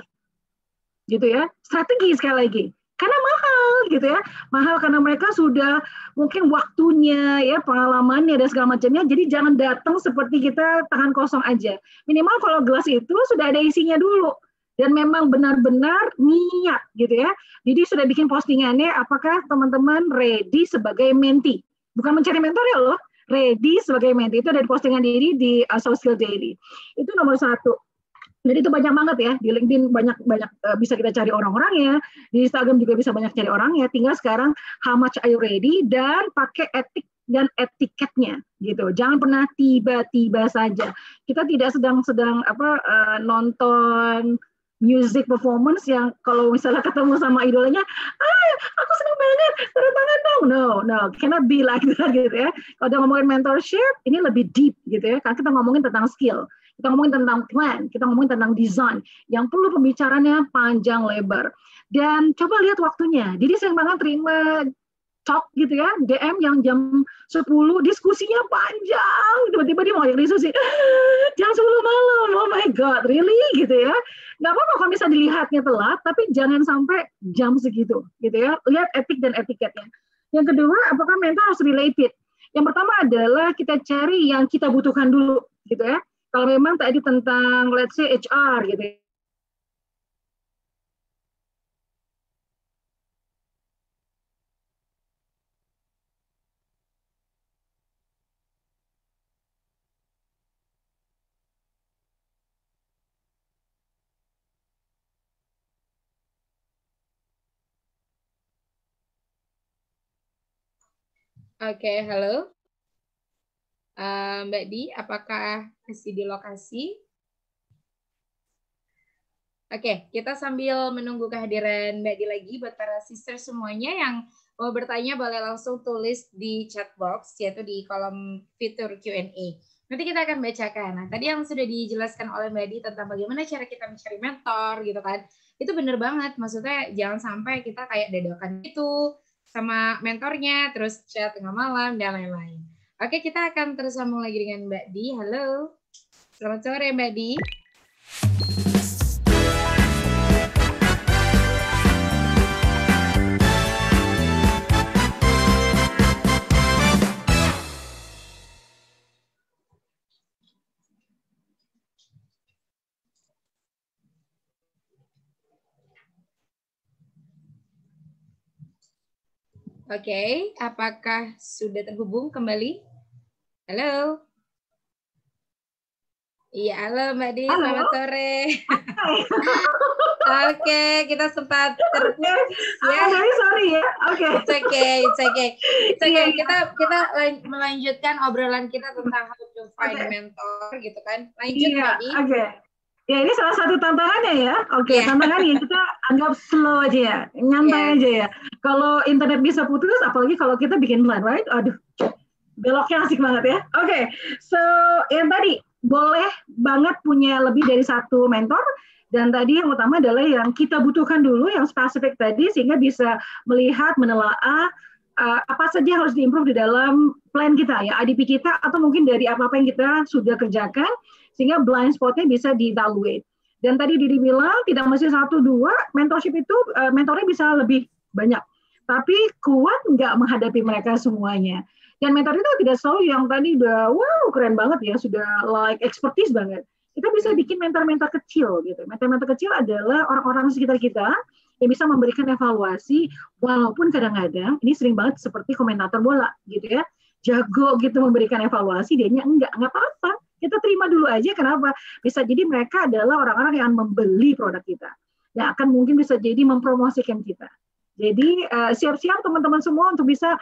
Gitu ya. Strategi sekali lagi. Karena mahal gitu ya. Mahal karena mereka sudah mungkin waktunya, ya pengalamannya dan segala macamnya. Jadi jangan datang seperti kita tangan kosong aja. Minimal kalau gelas itu sudah ada isinya dulu. Dan memang benar-benar niat gitu ya. Jadi sudah bikin postingannya apakah teman-teman ready sebagai menti. Bukan mencari mentor ya loh. Ready sebagai menti. Itu dari postingan diri di uh, Soft Skill Daily. Itu nomor satu. Jadi itu banyak banget ya. Di LinkedIn banyak banyak uh, bisa kita cari orang-orangnya. Di Instagram juga bisa banyak cari orangnya. Tinggal sekarang how much are you ready dan pakai etik dan etiketnya gitu. Jangan pernah tiba-tiba saja. Kita tidak sedang-sedang apa uh, nonton music performance yang kalau misalnya ketemu sama idolanya, ah aku senang banget, tanda tangan dong, no, no, cannot be like that gitu ya. Kalau udah ngomongin mentorship, ini lebih deep gitu ya. Karena kita ngomongin tentang skill, kita ngomongin tentang plan, kita ngomongin tentang design, yang perlu pembicaranya panjang lebar. Dan coba lihat waktunya. Jadi sering banget terima talk gitu ya, D M yang jam sepuluh, diskusinya panjang, tiba-tiba dia mau diskusi jam sepuluh malam, oh my god, really gitu ya. Nggak apa-apa kalau bisa dilihatnya telat, tapi jangan sampai jam segitu gitu ya. Lihat etik dan etiketnya. Yang kedua, apakah mentor harus related? Yang pertama adalah kita cari yang kita butuhkan dulu gitu ya. Kalau memang tadi tentang let's say H R gitu ya. Oke, okay, halo. Uh, Mbak Di, apakah masih di lokasi? Oke, okay, kita sambil menunggu kehadiran Mbak Di lagi, buat para sister semuanya yang mau bertanya boleh langsung tulis di chat box, yaitu di kolom fitur Q and A. Nanti kita akan bacakan. Nah, tadi yang sudah dijelaskan oleh Mbak Di tentang bagaimana cara kita mencari mentor, gitu kan. Itu benar banget, maksudnya jangan sampai kita kayak dadakan itu, sama mentornya, terus chat tengah malam, dan lain-lain. Oke, kita akan tersambung lagi dengan Mbak Di. Halo. Selamat sore, Mbak Di. Oke, okay, apakah sudah terhubung kembali? Halo? Iya, halo Mbak Di, halo. Selamat sore. Oke, okay, kita sempat terputus ya. I'm very sorry ya. Oke. Okay. It's okay, it's okay. It's okay. Yeah. Kita kita melanjutkan obrolan kita tentang how to find okay. mentor gitu kan. Lanjut yeah. Mbak Di. Oke. Okay. Ya ini salah satu tantangannya ya. Oke, okay, yeah. tantangannya kita anggap slow aja ya, nyantai yeah. aja ya. Kalau internet bisa putus, apalagi kalau kita bikin plan, right? Aduh, beloknya asik banget ya. Oke, okay. So yang tadi boleh banget punya lebih dari satu mentor. Dan tadi yang utama adalah yang kita butuhkan dulu, yang spesifik tadi, sehingga bisa melihat, menelaah uh, apa saja yang harus diimprove di dalam plan kita, ya, A D P kita, atau mungkin dari apa-apa yang kita sudah kerjakan, sehingga blind spotnya bisa di-evaluate. Dan tadi Didi bilang, tidak mesti satu, dua, mentorship itu, uh, mentornya bisa lebih banyak. Tapi kuat nggak menghadapi mereka semuanya. Dan mentor itu tidak selalu yang tadi udah, wow, keren banget ya, sudah like expertise banget. Kita bisa bikin mentor-mentor kecil gitu. Mentor-mentor kecil adalah orang-orang sekitar kita yang bisa memberikan evaluasi, walaupun kadang-kadang, ini sering banget seperti komentator bola gitu ya, jago gitu memberikan evaluasi, dianya enggak, enggak apa-apa. Kita terima dulu aja, kenapa? Bisa jadi mereka adalah orang-orang yang membeli produk kita. Yang akan mungkin bisa jadi mempromosikan kita. Jadi uh, siap-siap teman-teman semua untuk bisa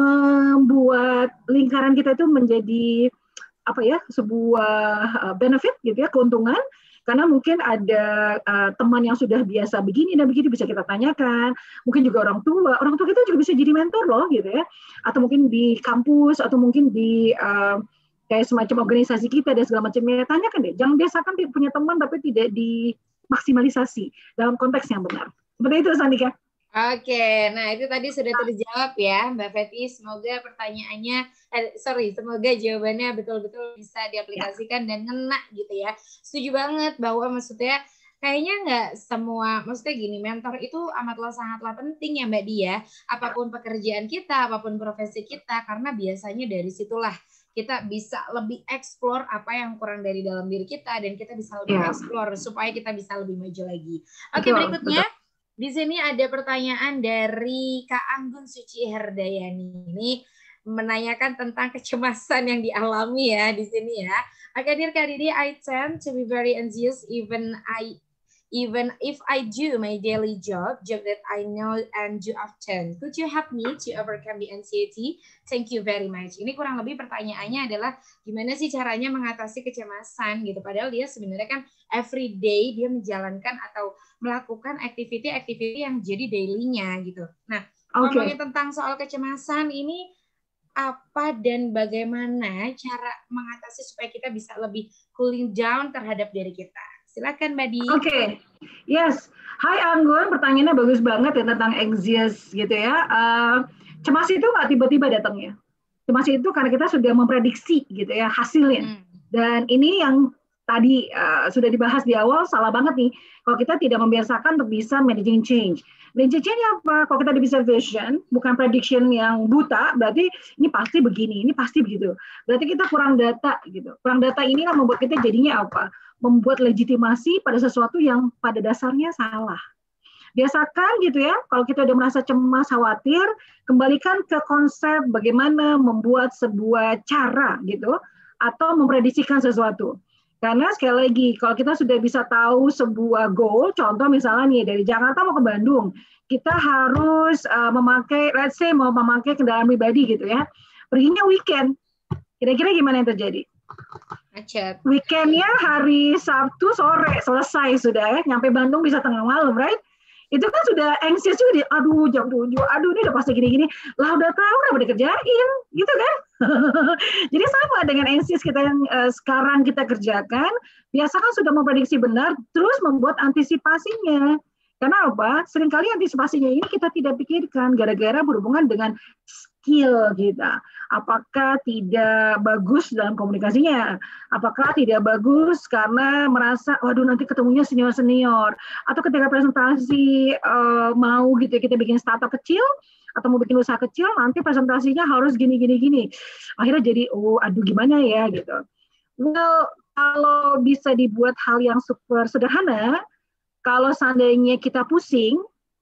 membuat lingkaran kita itu menjadi apa ya, sebuah uh, benefit gitu ya, keuntungan. Karena mungkin ada uh, teman yang sudah biasa begini dan begini bisa kita tanyakan. Mungkin juga orang tua, orang tua kita juga bisa jadi mentor loh gitu ya. Atau mungkin di kampus, atau mungkin di uh, kayak semacam organisasi kita dan segala macamnya, tanyakan deh. Jangan biasakan punya teman tapi tidak dimaksimalisasi dalam konteks yang benar. Seperti itu, Sandika. Oke, nah itu tadi sudah terjawab ya, Mbak Fetty. Semoga pertanyaannya, eh, sorry, semoga jawabannya betul-betul bisa diaplikasikan ya. Dan ngena gitu ya. Setuju banget bahwa maksudnya kayaknya nggak semua, maksudnya gini, mentor itu amatlah sangatlah penting ya Mbak Dia. Apapun pekerjaan kita, apapun profesi kita, karena biasanya dari situlah kita bisa lebih explore apa yang kurang dari dalam diri kita, dan kita bisa lebih ya. explore supaya kita bisa lebih maju lagi. Oke, betul, berikutnya. Betul. Di sini ada pertanyaan dari Kak Anggun Suci Herdayani. Ini menanyakan tentang kecemasan yang dialami ya di sini ya. Oke, dear Kak Didi, I tend to be very anxious even I even if I do my daily job, job that I know and do often. Could you help me to overcome the anxiety? Thank you very much. Ini kurang lebih pertanyaannya adalah gimana sih caranya mengatasi kecemasan gitu. Padahal dia sebenarnya kan every day dia menjalankan atau melakukan activity-activity yang jadi daily-nya gitu. Nah, okay. Ngomongin tentang soal kecemasan ini apa dan bagaimana cara mengatasi supaya kita bisa lebih cooling down terhadap diri kita. Silakan Mbak Di. Oke, okay. Yes. Hai Anggun, pertanyaannya bagus banget ya tentang anxious gitu ya. Uh, cemas itu nggak tiba-tiba datangnya. Cemas itu karena kita sudah memprediksi gitu ya hasilnya. Hmm. Dan ini yang tadi uh, sudah dibahas di awal, salah banget nih. Kalau kita tidak membiasakan untuk bisa managing change. Managing change apa? Kalau kita bisa vision, bukan prediction yang buta, berarti ini pasti begini, ini pasti begitu. Berarti kita kurang data gitu. Kurang data ini yang membuat kita jadinya apa? Membuat legitimasi pada sesuatu yang pada dasarnya salah. Biasakan gitu ya, kalau kita udah merasa cemas, khawatir, kembalikan ke konsep bagaimana membuat sebuah cara gitu, atau memprediksikan sesuatu. Karena sekali lagi, kalau kita sudah bisa tahu sebuah goal, contoh misalnya nih dari Jakarta mau ke Bandung, kita harus uh, memakai, let's say mau memakai kendaraan pribadi gitu ya, perginya weekend. Kira-kira gimana yang terjadi? Macet. Weekendnya hari Sabtu sore selesai sudah ya, nyampe Bandung bisa tengah malam, right? Itu kan sudah anxious juga, dia, aduh jam tujuh, aduh ini udah pasti gini-gini, lah udah tahu udah dikerjain, gitu kan? Jadi sama dengan anxious kita yang uh, sekarang kita kerjakan, biasakan sudah memprediksi benar, terus membuat antisipasinya. Karena apa? Seringkali antisipasinya ini kita tidak pikirkan, gara-gara berhubungan dengan skill kita. Apakah tidak bagus dalam komunikasinya? Apakah tidak bagus karena merasa, waduh nanti ketemunya senior-senior? Atau ketika presentasi uh, mau gitu kita bikin startup kecil, atau mau bikin usaha kecil, nanti presentasinya harus gini-gini-gini. Akhirnya jadi, oh aduh gimana ya gitu. Well, kalau bisa dibuat hal yang super sederhana, kalau seandainya kita pusing,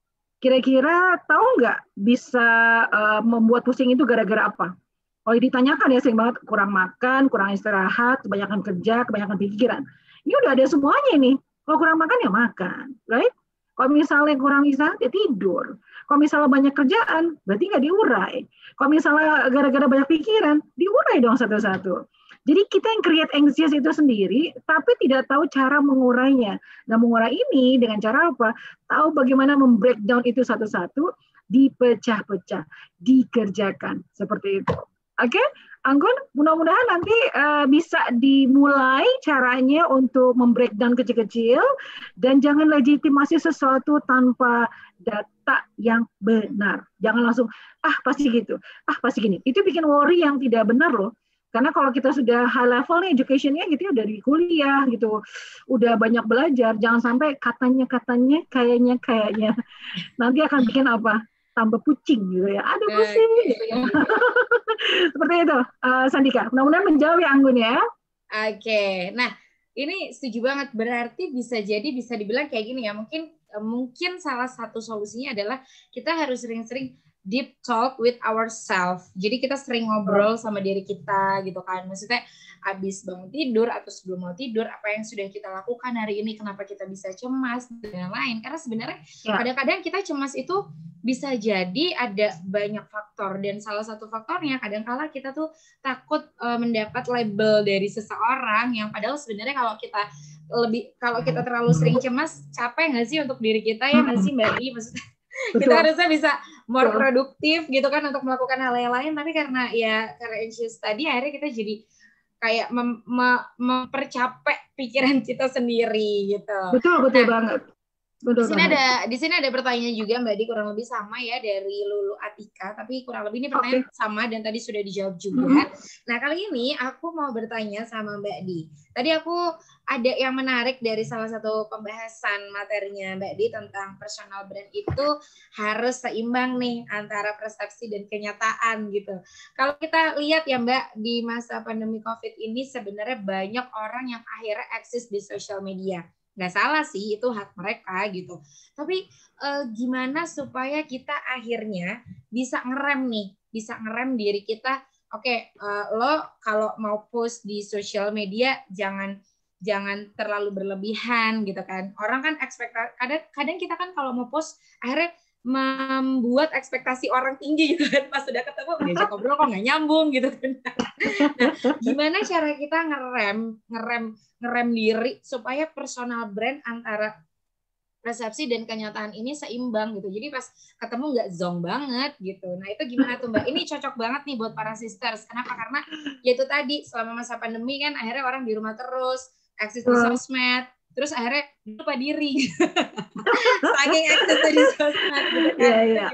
kira-kira tahu nggak bisa uh, membuat pusing itu gara-gara apa? Kalau ditanyakan ya sering banget kurang makan, kurang istirahat, kebanyakan kerja, kebanyakan pikiran. Ini udah ada semuanya nih. Kalau kurang makan ya makan, right? Kalau misalnya kurang istirahat ya tidur. Kalau misalnya banyak kerjaan, berarti nggak diurai. Kalau misalnya gara-gara banyak pikiran, diurai dong satu-satu. Jadi kita yang create anxious itu sendiri, tapi tidak tahu cara mengurainya. Nah, mengurai ini dengan cara apa? Tahu bagaimana membreakdown itu satu-satu, dipecah-pecah, dikerjakan. Seperti itu. Oke, okay? Anggun, mudah-mudahan nanti uh, bisa dimulai caranya untuk membreakdown kecil-kecil, dan jangan legitimasi sesuatu tanpa data yang benar. Jangan langsung, ah pasti gitu, ah pasti gini. Itu bikin worry yang tidak benar loh. Karena kalau kita sudah high level nih education-nya gitu ya, dari kuliah gitu, udah banyak belajar, jangan sampai katanya-katanya, kayaknya-kayaknya. Nanti akan bikin apa? Tambah pucing gitu ya. Aduh pusing gitu ya. Seperti itu, uh, Sandika. Mudah-mudahan menjawab ya Anggun ya. Oke, okay. Nah ini setuju banget. Berarti bisa jadi bisa dibilang kayak gini ya. Mungkin mungkin salah satu solusinya adalah kita harus sering-sering deep talk with ourselves. Jadi kita sering ngobrol sama diri kita gitu kan. Maksudnya abis bangun tidur atau sebelum mau tidur, apa yang sudah kita lakukan hari ini, kenapa kita bisa cemas dan lain-lain. Karena sebenarnya ya. Kadang-kadang kita cemas itu bisa jadi ada banyak faktor, dan salah satu faktornya kadang-kala kita tuh takut uh, mendapat label dari seseorang yang padahal sebenarnya kalau kita lebih kalau kita terlalu sering cemas, capek nggak sih untuk diri kita ya nggak sih Mbak I? Maksudnya Betul. Kita harusnya bisa more Betul. produktif gitu kan untuk melakukan hal yang lain, tapi karena ya karena anxious tadi akhirnya kita jadi kayak mem, mem, mempercapek pikiran kita sendiri gitu. Betul betul nah, banget. Betul di sini banget. ada di sini ada pertanyaan juga Mbak Di, kurang lebih sama ya dari Lulu Atika, tapi kurang lebih ini pertanyaan okay. sama dan tadi sudah dijawab juga. Mm-hmm. Nah kali ini aku mau bertanya sama Mbak Di. Tadi aku ada yang menarik dari salah satu pembahasan materinya Mbak Di tentang personal brand itu harus seimbang nih antara persepsi dan kenyataan gitu. Kalau kita lihat ya Mbak, di masa pandemi COVID ini sebenarnya banyak orang yang akhirnya eksis di sosial media. Nggak salah sih, itu hak mereka gitu. Tapi eh, gimana supaya kita akhirnya bisa ngerem nih, bisa ngerem diri kita. Oke, okay, uh, lo kalau mau post di sosial media jangan jangan terlalu berlebihan gitu kan. Orang kan ekspektasi, kadang, kadang kita kan kalau mau post akhirnya membuat ekspektasi orang tinggi gitu kan, pas sudah ketemu diajak ngobrol kok nggak nyambung gitu kan. Nah, gimana cara kita ngerem ngerem ngerem diri supaya personal brand antara persepsi dan kenyataan ini seimbang gitu. Jadi pas ketemu nggak zong banget gitu. Nah itu gimana tuh Mbak? Ini cocok banget nih buat para sisters. Kenapa? Karena ya itu tadi selama masa pandemi kan akhirnya orang di rumah terus, eksis di sosmed, terus akhirnya lupa diri. Saking eksis di sosmed. Gitu kan. Yeah, yeah.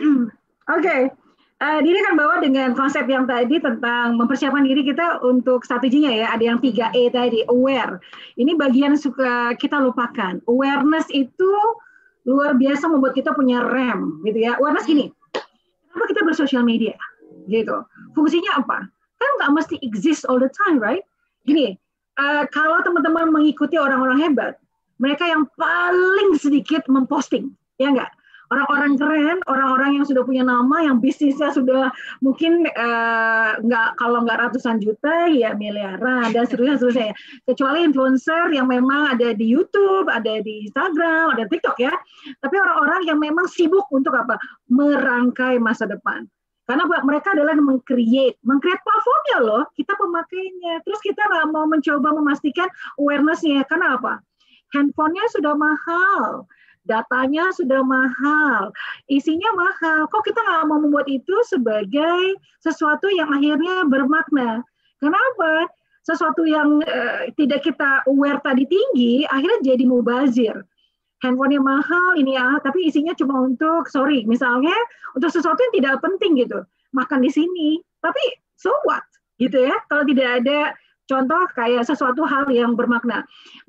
Oke. Okay. Uh, Dini kan bawa dengan konsep yang tadi tentang mempersiapkan diri kita untuk strateginya ya, ada yang tiga E tadi, aware. Ini bagian suka kita lupakan. Awareness itu luar biasa membuat kita punya rem, gitu ya. Awareness gini, kenapa kita bersosial media, gitu. Fungsinya apa? Kan nggak mesti exist all the time, right? Gini, uh, kalau teman-teman mengikuti orang-orang hebat, mereka yang paling sedikit memposting, ya nggak? Orang-orang keren, orang-orang yang sudah punya nama, yang bisnisnya sudah mungkin uh, nggak kalau nggak ratusan juta, ya miliaran dan seterusnya, seterusnya. Kecuali influencer yang memang ada di YouTube, ada di Instagram, ada TikTok ya. Tapi orang-orang yang memang sibuk untuk apa? Merangkai masa depan. Karena mereka adalah meng-create, meng-create platformnya loh, kita pemakainya. Terus kita nggak mau mencoba memastikan awareness-nya. Karena apa? Handphonenya sudah mahal. Datanya sudah mahal, isinya mahal. Kok kita nggak mau membuat itu sebagai sesuatu yang akhirnya bermakna? Kenapa? Sesuatu yang uh, tidak kita aware tadi tinggi, akhirnya jadi mubazir. Handphonenya mahal, ini ya, tapi isinya cuma untuk, sorry, misalnya untuk sesuatu yang tidak penting gitu. Makan di sini, tapi so what? Gitu ya, kalau tidak ada contoh kayak sesuatu hal yang bermakna,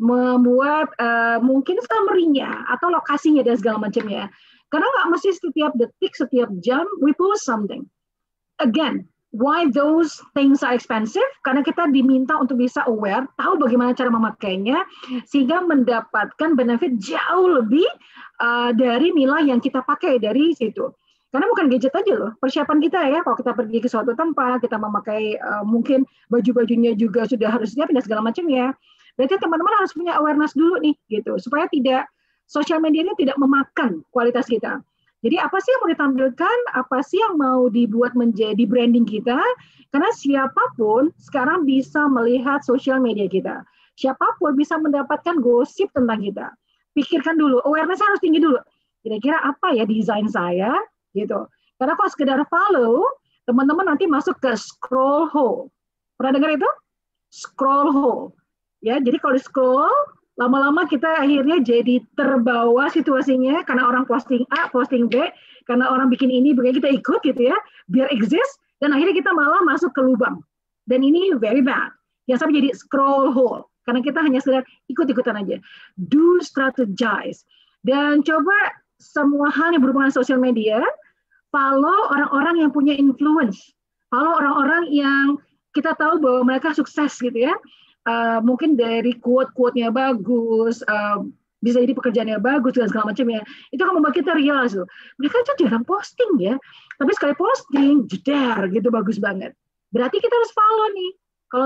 membuat uh, mungkin summary-nya atau lokasinya dan segala macamnya. Karena nggak mesti setiap detik, setiap jam we post something. Again, why those things are expensive? Karena kita diminta untuk bisa aware, tahu bagaimana cara memakainya, sehingga mendapatkan benefit jauh lebih uh, dari nilai yang kita pakai dari situ. Karena bukan gadget aja loh, persiapan kita ya, kalau kita pergi ke suatu tempat, kita memakai uh, mungkin baju-bajunya juga sudah harus siap dan segala macamnya. Berarti teman-teman harus punya awareness dulu nih, gitu, supaya tidak sosial media ini tidak memakan kualitas kita. Jadi apa sih yang mau ditampilkan, apa sih yang mau dibuat menjadi branding kita, karena siapapun sekarang bisa melihat sosial media kita. Siapapun bisa mendapatkan gosip tentang kita. Pikirkan dulu, awareness harus tinggi dulu. Kira-kira apa ya desain saya, gitu. Karena kalau sekedar follow, teman-teman nanti masuk ke scroll hole. Pernah dengar itu? Scroll hole. Ya, jadi kalau di scroll, lama-lama kita akhirnya jadi terbawa situasinya karena orang posting A, posting B, karena orang bikin ini, begini kita ikut gitu ya, biar exist, dan akhirnya kita malah masuk ke lubang. Dan ini very bad. Yang sampai jadi scroll hole. Karena kita hanya sekedar ikut-ikutan aja. Do strategize. Dan coba semua hal yang berhubungan dengan sosial media, follow orang-orang yang punya influence, follow orang-orang yang kita tahu bahwa mereka sukses gitu ya, uh, mungkin dari quote-quote-nya bagus, uh, bisa jadi pekerjaannya bagus dan segala macamnya, itu akan membuat kita realize loh, mereka itu jarang posting ya, tapi sekali posting, jedar gitu bagus banget. Berarti kita harus follow nih. Kalau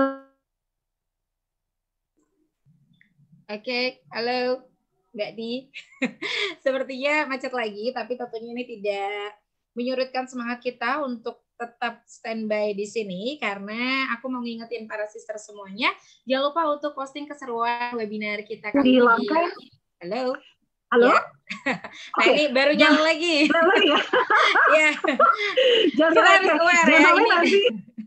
Oke, okay, halo. Mbak Di, sepertinya macet lagi, tapi tentunya ini tidak menyurutkan semangat kita untuk tetap standby di sini, karena aku mau ngingetin para sister semuanya, jangan lupa untuk posting keseruan webinar kita kali ini. Halo. Halo. Ya. Nah okay. Ini baru nyala lagi. lagi ya. Ya. Jangan kita harus aware ya. Ini. Nanti.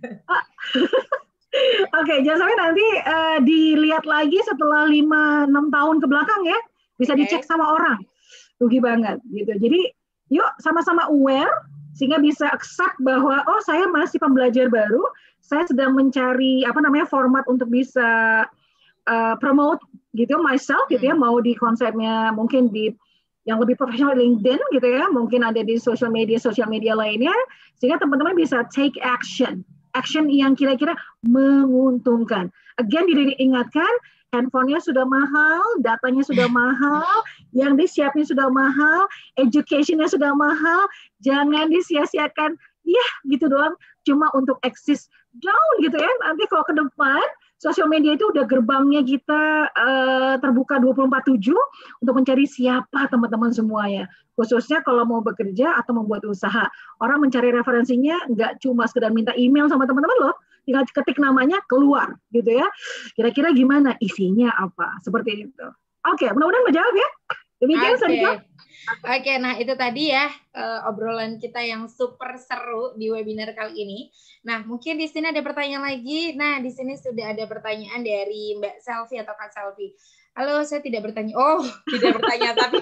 Oke, okay, jangan sampai nanti uh, dilihat lagi setelah lima enam tahun ke belakang ya. Bisa okay. Dicek sama orang. Rugi banget gitu. Jadi yuk sama-sama aware sehingga bisa accept bahwa oh saya masih pembelajar baru, saya sedang mencari apa namanya format untuk bisa uh, promote gitu myself gitu ya, mau di konsepnya mungkin di yang lebih profesional LinkedIn gitu ya, mungkin ada di social media sosial media lainnya, sehingga teman-teman bisa take action. Action yang kira-kira menguntungkan. Again, diingatkan, handphonenya sudah mahal, datanya sudah mahal, yang disiapin sudah mahal, educationnya sudah mahal, jangan disia-siakan, ya gitu doang, cuma untuk eksis down gitu ya. Nanti kalau ke depan, Sosial media itu udah gerbangnya kita uh, terbuka dua puluh empat tujuh untuk mencari siapa teman-teman semuanya. Khususnya kalau mau bekerja atau membuat usaha. Orang mencari referensinya nggak cuma sekedar minta email sama teman-teman loh, tinggal ketik namanya keluar gitu ya. Kira-kira gimana isinya apa? Seperti itu. Oke, mudah-mudahan menjawab ya. Demikian Oke. Sadika. Oke, nah itu tadi ya uh, obrolan kita yang super seru di webinar kali ini. Nah, mungkin di sini ada pertanyaan lagi. Nah, di sini sudah ada pertanyaan dari Mbak Selvi atau Kak Selvi. Halo, saya tidak bertanya. Oh, tidak bertanya, tapi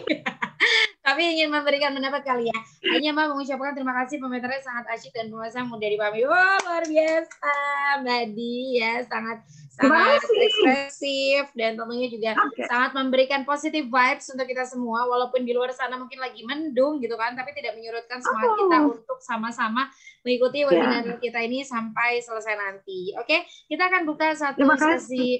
tapi ingin memberikan pendapat kali ya. Hanya mau mengucapkan terima kasih, pematerannya sangat asyik dan pembahasan mudah dipahami. Wah, luar biasa, Mbak Di ya, sangat sangat ekspresif dan tentunya juga okay. sangat memberikan positive vibes untuk kita semua, walaupun di luar sana mungkin lagi mendung gitu kan, tapi tidak menyurutkan semangat oh. kita untuk sama-sama mengikuti webinar yeah. kita ini sampai selesai nanti. Oke, kita akan buka satu sesi.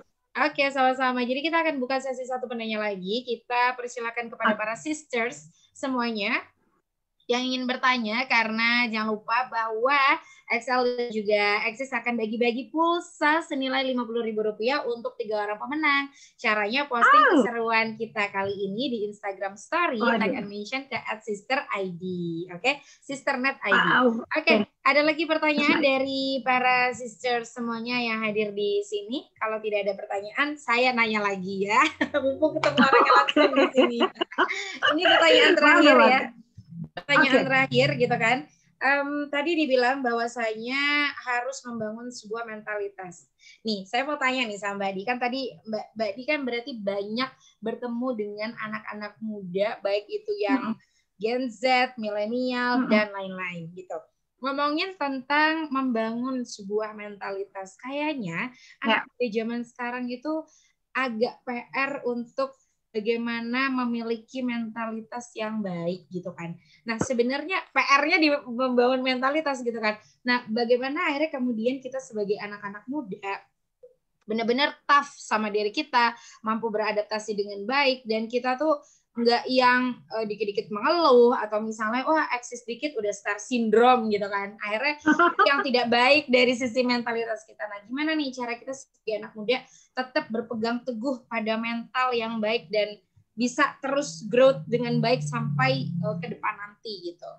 Oke, sama-sama. Jadi kita akan buka sesi satu penanya lagi. Kita persilakan kepada para sisters semuanya yang ingin bertanya, karena jangan lupa bahwa X L dan juga Axis akan bagi-bagi pulsa senilai lima puluh ribu rupiah untuk tiga orang pemenang. Caranya posting oh. keseruan kita kali ini di Instagram Story, oh, tag and mention ke at sister I D. Oke, okay? Sisternet I D. Oh, Oke, okay. ada lagi pertanyaan dari para sister semuanya yang hadir di sini. Kalau tidak ada pertanyaan, saya nanya lagi ya. Mumpung ketemu orang yang langsung di sini. Ini pertanyaan terakhir ya. Pertanyaan okay. terakhir gitu kan. Um, tadi dibilang bahwasanya harus membangun sebuah mentalitas. Nih, saya mau tanya nih sama Mbak Di. Kan tadi Mbak, Mbak Di kan berarti banyak bertemu dengan anak-anak muda, baik itu yang Gen Z, milenial, dan lain-lain gitu. Ngomongin tentang membangun sebuah mentalitas, kayaknya ya. anak di zaman sekarang itu agak P R untuk bagaimana memiliki mentalitas yang baik gitu kan. Nah sebenarnya P R-nya di membangun mentalitas gitu kan. Nah bagaimana akhirnya kemudian kita sebagai anak-anak muda benar-benar tough sama diri kita, mampu beradaptasi dengan baik, dan kita tuh nggak yang uh, dikit-dikit mengeluh atau misalnya wah eksis dikit udah star syndrome gitu kan. Akhirnya yang tidak baik dari sisi mentalitas kita. Nah gimana nih cara kita sebagai anak muda tetap berpegang teguh pada mental yang baik dan bisa terus growth dengan baik sampai uh, ke depan nanti gitu.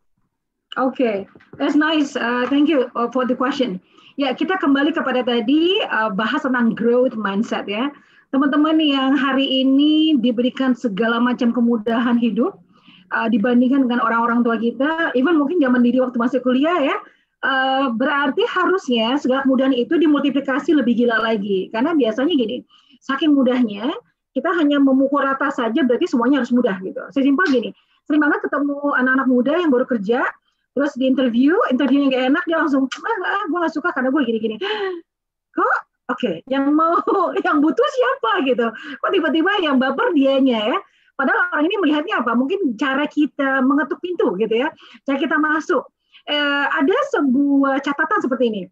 Oke, okay. That's nice. Uh, thank you for the question. Ya, kita kembali kepada tadi uh, bahas tentang growth mindset ya. Teman-teman yang hari ini diberikan segala macam kemudahan hidup uh, dibandingkan dengan orang-orang tua kita, even mungkin zaman diri waktu masih kuliah ya, uh, berarti harusnya segala kemudahan itu dimultiplikasi lebih gila lagi. Karena biasanya gini, saking mudahnya kita hanya memukul rata saja berarti semuanya harus mudah gitu. Sesimpel gini, sering banget ketemu anak-anak muda yang baru kerja, terus di interview, interviewnya gak enak, dia langsung, ah, ah gue gak suka karena gue gini-gini. Kok? Oke, okay, yang mau, yang butuh siapa gitu? Kok tiba-tiba yang baper dianya ya? Padahal orang ini melihatnya apa? Mungkin cara kita mengetuk pintu gitu ya, cara kita masuk. Eh, ada sebuah catatan seperti ini.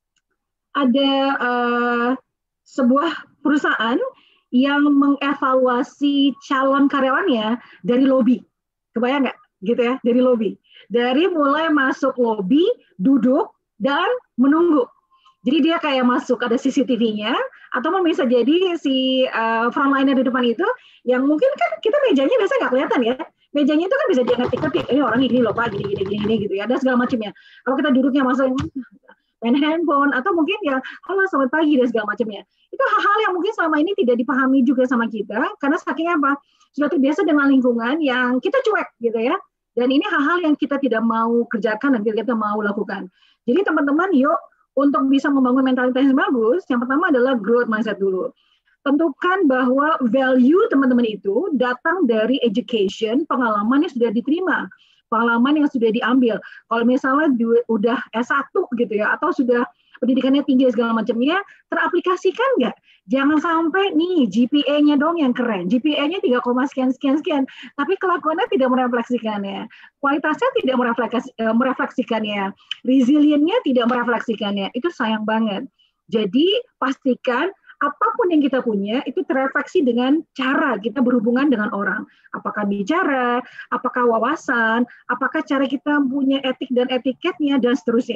Ada eh, sebuah perusahaan yang mengevaluasi calon karyawannya dari lobby. Kebayang nggak? Gitu ya, dari lobby. Dari mulai masuk lobby, duduk, dan menunggu. Jadi dia kayak masuk, ada C C T V-nya, atau bisa jadi si uh, frontliner di depan itu, yang mungkin kan kita mejanya biasa nggak kelihatan ya. Mejanya itu kan bisa diangkat-angkat, ini orangnya gini loh Pak, gini, gini, gini, gitu ya. Ada segala macamnya. Kalau kita duduknya masuk main handphone, atau mungkin ya, halo selamat pagi, dan segala macamnya. Itu hal-hal yang mungkin selama ini tidak dipahami juga sama kita, karena saking apa? Sudah terbiasa dengan lingkungan yang kita cuek gitu ya. Dan ini hal-hal yang kita tidak mau kerjakan dan kita mau lakukan. Jadi teman-teman, yuk, untuk bisa membangun mentalitas yang bagus, yang pertama adalah growth mindset dulu. Tentukan bahwa value teman-teman itu datang dari education, pengalaman yang sudah diterima, pengalaman yang sudah diambil. Kalau misalnya udah S satu gitu ya, atau sudah pendidikannya tinggi segala macamnya, teraplikasikan nggak? Jangan sampai nih G P A-nya dong yang keren, G P A-nya tiga, sekian sekian sekian, tapi kelakuannya tidak merefleksikannya, kualitasnya tidak merefleksikannya, resiliennya tidak merefleksikannya, itu sayang banget. Jadi pastikan apapun yang kita punya itu terefleksi dengan cara kita berhubungan dengan orang. Apakah bicara, apakah wawasan, apakah cara kita punya etik dan etiketnya, dan seterusnya.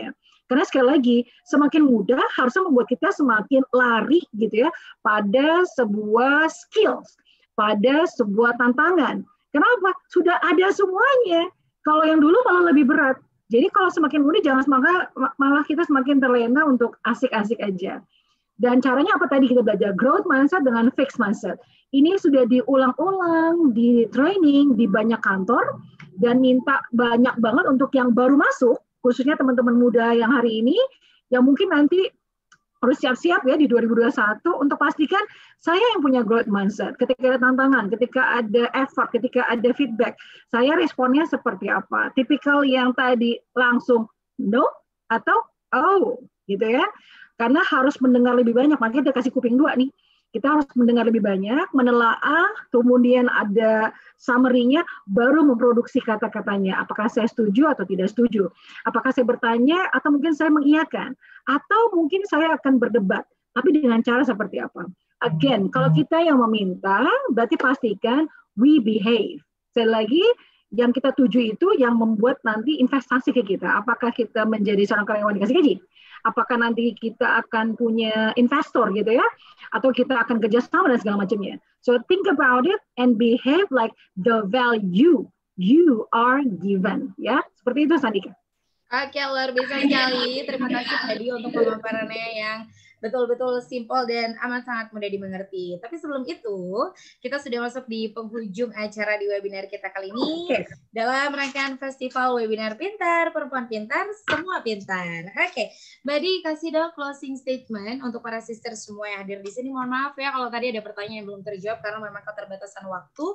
Karena sekali lagi, semakin mudah harusnya membuat kita semakin lari gitu ya pada sebuah skills, pada sebuah tantangan. Kenapa? Sudah ada semuanya. Kalau yang dulu malah lebih berat. Jadi kalau semakin mudah jangan semangat, malah kita semakin terlena untuk asik-asik aja. Dan caranya apa tadi kita belajar? Growth mindset dengan fixed mindset. Ini sudah diulang-ulang, di training, di banyak kantor, dan minta banyak banget untuk yang baru masuk, khususnya teman-teman muda yang hari ini, yang mungkin nanti harus siap-siap ya di dua ribu dua puluh satu untuk pastikan saya yang punya growth mindset. Ketika ada tantangan, ketika ada effort, ketika ada feedback, saya responnya seperti apa? Tipikal yang tadi langsung no atau oh gitu ya. Karena harus mendengar lebih banyak, makanya kita kasih kuping dua nih. Kita harus mendengar lebih banyak, menelaah, kemudian ada summary-nya, baru memproduksi kata-katanya. Apakah saya setuju atau tidak setuju? Apakah saya bertanya atau mungkin saya mengiyakan? Atau mungkin saya akan berdebat, tapi dengan cara seperti apa? Again, kalau kita yang meminta, berarti pastikan we behave. Sekali lagi, yang kita tuju itu yang membuat nanti investasi ke kita. Apakah kita menjadi seorang karyawan dikasih gaji? Apakah nanti kita akan punya investor gitu ya? Atau kita akan kerjasama dan segala macamnya. So think about it and behave like the value you are given. Ya, seperti itu Sandika. Oke, luar biasa sekali. Terima kasih tadi untuk pemaparannya yang betul-betul simpel dan amat sangat mudah dimengerti. Tapi sebelum itu, kita sudah masuk di penghujung acara di webinar kita kali ini. Okay. Dalam rangkaian Festival Webinar Pintar, Perempuan Pintar, Semua Pintar. Oke, okay. Mbak Di, kasih dong closing statement untuk para sister semua yang hadir di sini. Mohon maaf ya kalau tadi ada pertanyaan yang belum terjawab karena memang keterbatasan waktu.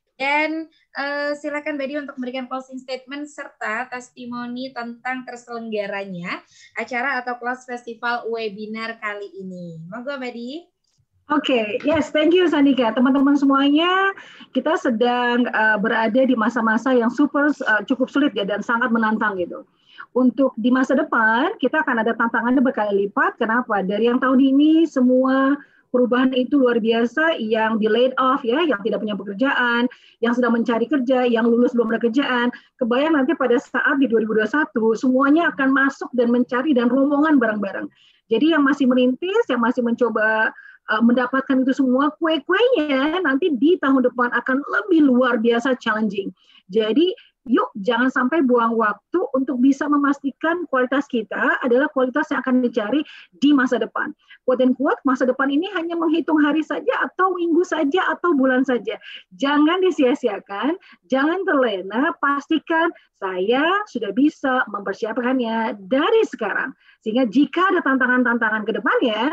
Dan uh, silakan Mbak Di untuk memberikan closing statement serta testimoni tentang terselenggaranya acara atau kelas festival webinar kali ini. Monggo Mbak Di. Oke, okay. Yes, thank you Sandika. Teman-teman semuanya, kita sedang uh, berada di masa-masa yang super uh, cukup sulit ya dan sangat menantang gitu. Untuk di masa depan, kita akan ada tantangannya berkali lipat. Kenapa? Dari yang tahun ini semua perubahan itu luar biasa, yang di laid off ya, yang tidak punya pekerjaan, yang sedang mencari kerja, yang lulus belum ada kerjaan. Kebayang nanti pada saat di dua ribu dua puluh satu semuanya akan masuk dan mencari dan rombongan bareng-bareng. Jadi yang masih merintis, yang masih mencoba uh, mendapatkan itu semua kue-kuenya nanti di tahun depan akan lebih luar biasa challenging. Jadi yuk jangan sampai buang waktu untuk bisa memastikan kualitas kita adalah kualitas yang akan dicari di masa depan. Quote and quote, masa depan ini hanya menghitung hari saja atau minggu saja atau bulan saja. Jangan disia-siakan, jangan terlena, pastikan saya sudah bisa mempersiapkannya dari sekarang. Sehingga jika ada tantangan-tantangan ke depannya,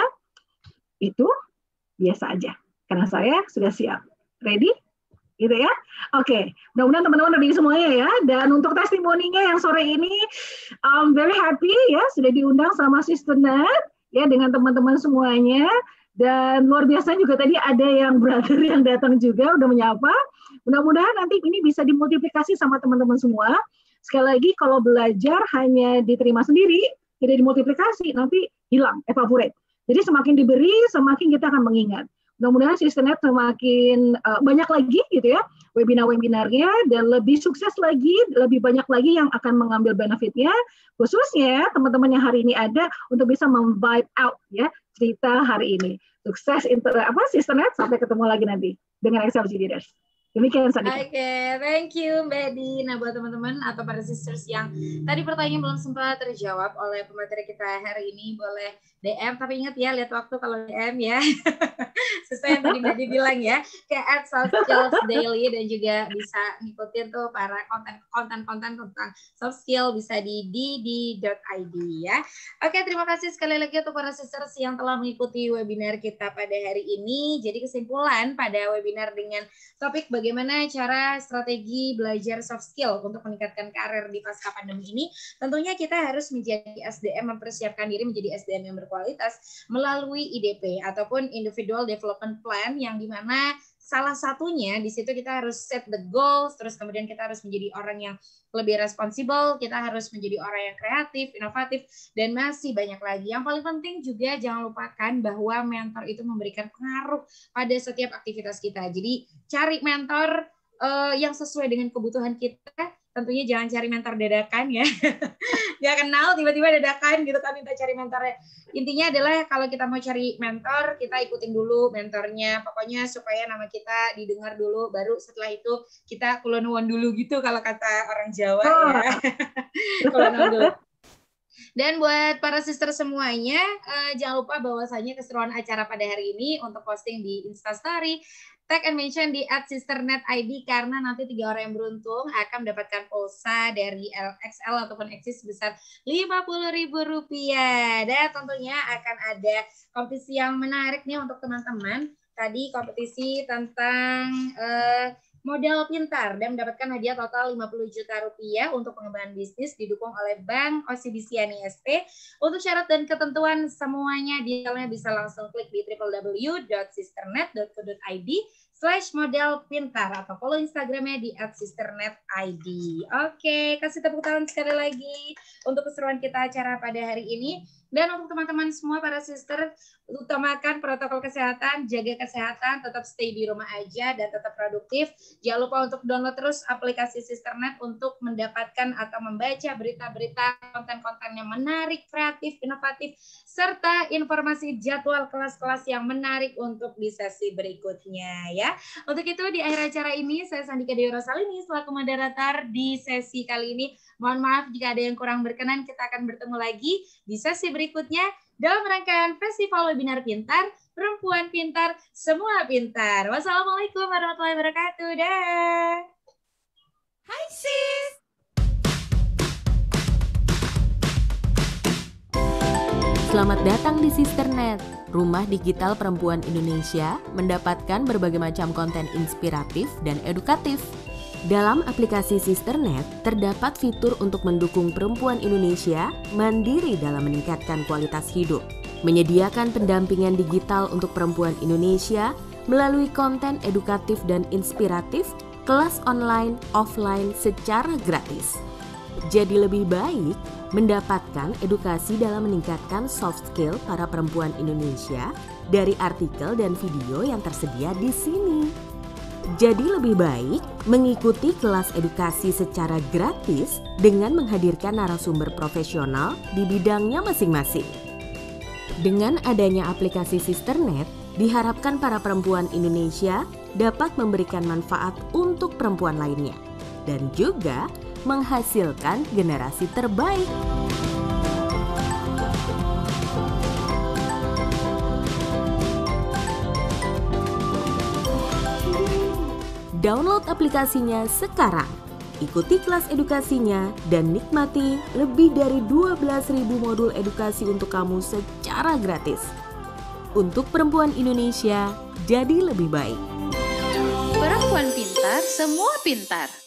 itu biasa aja. Karena saya sudah siap. Ready? Gitu ya. Oke, mudah-mudahan teman-teman ready semuanya ya. Dan untuk testimoninya yang sore ini, I'm very happy ya sudah diundang sama Sister Nat ya dengan teman-teman semuanya. Dan luar biasa juga tadi ada yang brother yang datang juga udah menyapa. Mudah-mudahan nanti ini bisa dimultiplikasi sama teman-teman semua. Sekali lagi kalau belajar hanya diterima sendiri, tidak dimultiplikasi, nanti hilang, evaporate. Jadi semakin diberi, semakin kita akan mengingat. Mudah-mudahan Sister Nat semakin uh, banyak lagi gitu ya webinar-webinarnya dan lebih sukses lagi, lebih banyak lagi yang akan mengambil benefitnya, khususnya teman-teman yang hari ini ada untuk bisa mem-vibe out ya cerita hari ini. Sukses inter apa Sister Nat, sampai ketemu lagi nanti dengan X L G Leaders. Demikian Sandika. Oke, okay, thank you Mbak Di. Nah buat teman-teman atau para sisters yang tadi pertanyaan belum sempat terjawab oleh pemateri kita hari ini, boleh D M, tapi ingat ya lihat waktu kalau D M ya. Sesuai yang tadi Mbak Di bilang ya, ke at soft skills daily dan juga bisa ngikutin tuh para konten-konten tentang soft skill bisa di d d dot i d ya. Oke, okay, terima kasih sekali lagi untuk para sisters yang telah mengikuti webinar kita pada hari ini. Jadi kesimpulan pada webinar dengan topik bagaimana cara strategi belajar soft skill untuk meningkatkan karir di pasca pandemi ini, tentunya kita harus menjadi S D M, mempersiapkan diri menjadi S D M yang berkualitas melalui I D P ataupun Individual Development Plan, yang dimana salah satunya di situ kita harus set the goals, terus kemudian kita harus menjadi orang yang lebih responsibel, kita harus menjadi orang yang kreatif, inovatif, dan masih banyak lagi. Yang paling penting juga jangan lupakan bahwa mentor itu memberikan pengaruh pada setiap aktivitas kita. Jadi cari mentor uh, yang sesuai dengan kebutuhan kita. Tentunya jangan cari mentor dadakan ya. Dia kenal tiba-tiba dadakan gitu kan minta cari mentornya. Intinya adalah kalau kita mau cari mentor, kita ikutin dulu mentornya. Pokoknya supaya nama kita didengar dulu, baru setelah itu kita kulonuan dulu gitu kalau kata orang Jawa ya. Kulonuan dulu. Dan buat para sister semuanya, uh, jangan lupa bahwasanya keseruan acara pada hari ini untuk posting di Instastory, tag and mention di at sisternet I D karena nanti tiga orang yang beruntung akan mendapatkan pulsa dari X L ataupun Axis sebesar lima puluh ribu rupiah. Dan tentunya akan ada kompetisi yang menarik nih untuk teman-teman. Tadi kompetisi tentang uh, modal pintar dan mendapatkan hadiah total lima puluh juta rupiah untuk pengembangan bisnis didukung oleh Bank O C B C N I S P. Untuk syarat dan ketentuan semuanya detailnya bisa langsung klik di w w w dot sisternet dot co dot i d slash modal pintar atau follow Instagramnya di at sisternet I D. Oke, kasih tepuk tangan sekali lagi untuk keseruan kita acara pada hari ini. Dan untuk teman-teman semua para sister, utamakan protokol kesehatan, jaga kesehatan, tetap stay di rumah aja dan tetap produktif. Jangan lupa untuk download terus aplikasi Sisternet untuk mendapatkan atau membaca berita-berita, konten-konten yang menarik, kreatif, inovatif, serta informasi jadwal kelas-kelas yang menarik untuk di sesi berikutnya ya. Untuk itu di akhir acara ini saya Sandika Dewi Rosalini selaku moderator di sesi kali ini. Mohon maaf jika ada yang kurang berkenan, kita akan bertemu lagi di sesi berikutnya dalam rangkaian Festival Webinar Pintar, Perempuan Pintar, Semua Pintar. Wassalamualaikum warahmatullahi wabarakatuh. Dah. Hai sis. Selamat datang di Sisternet, rumah digital perempuan Indonesia mendapatkan berbagai macam konten inspiratif dan edukatif. Dalam aplikasi Sisternet, terdapat fitur untuk mendukung perempuan Indonesia mandiri dalam meningkatkan kualitas hidup, menyediakan pendampingan digital untuk perempuan Indonesia melalui konten edukatif dan inspiratif, kelas online, offline secara gratis. Jadi lebih baik mendapatkan edukasi dalam meningkatkan soft skill para perempuan Indonesia dari artikel dan video yang tersedia di sini. Jadi lebih baik mengikuti kelas edukasi secara gratis dengan menghadirkan narasumber profesional di bidangnya masing-masing. Dengan adanya aplikasi Sisternet, diharapkan para perempuan Indonesia dapat memberikan manfaat untuk perempuan lainnya dan juga menghasilkan generasi terbaik. Download aplikasinya sekarang. Ikuti kelas edukasinya dan nikmati lebih dari dua belas ribu modul edukasi untuk kamu secara gratis. Untuk perempuan Indonesia, jadi lebih baik. Perempuan pintar, semua pintar.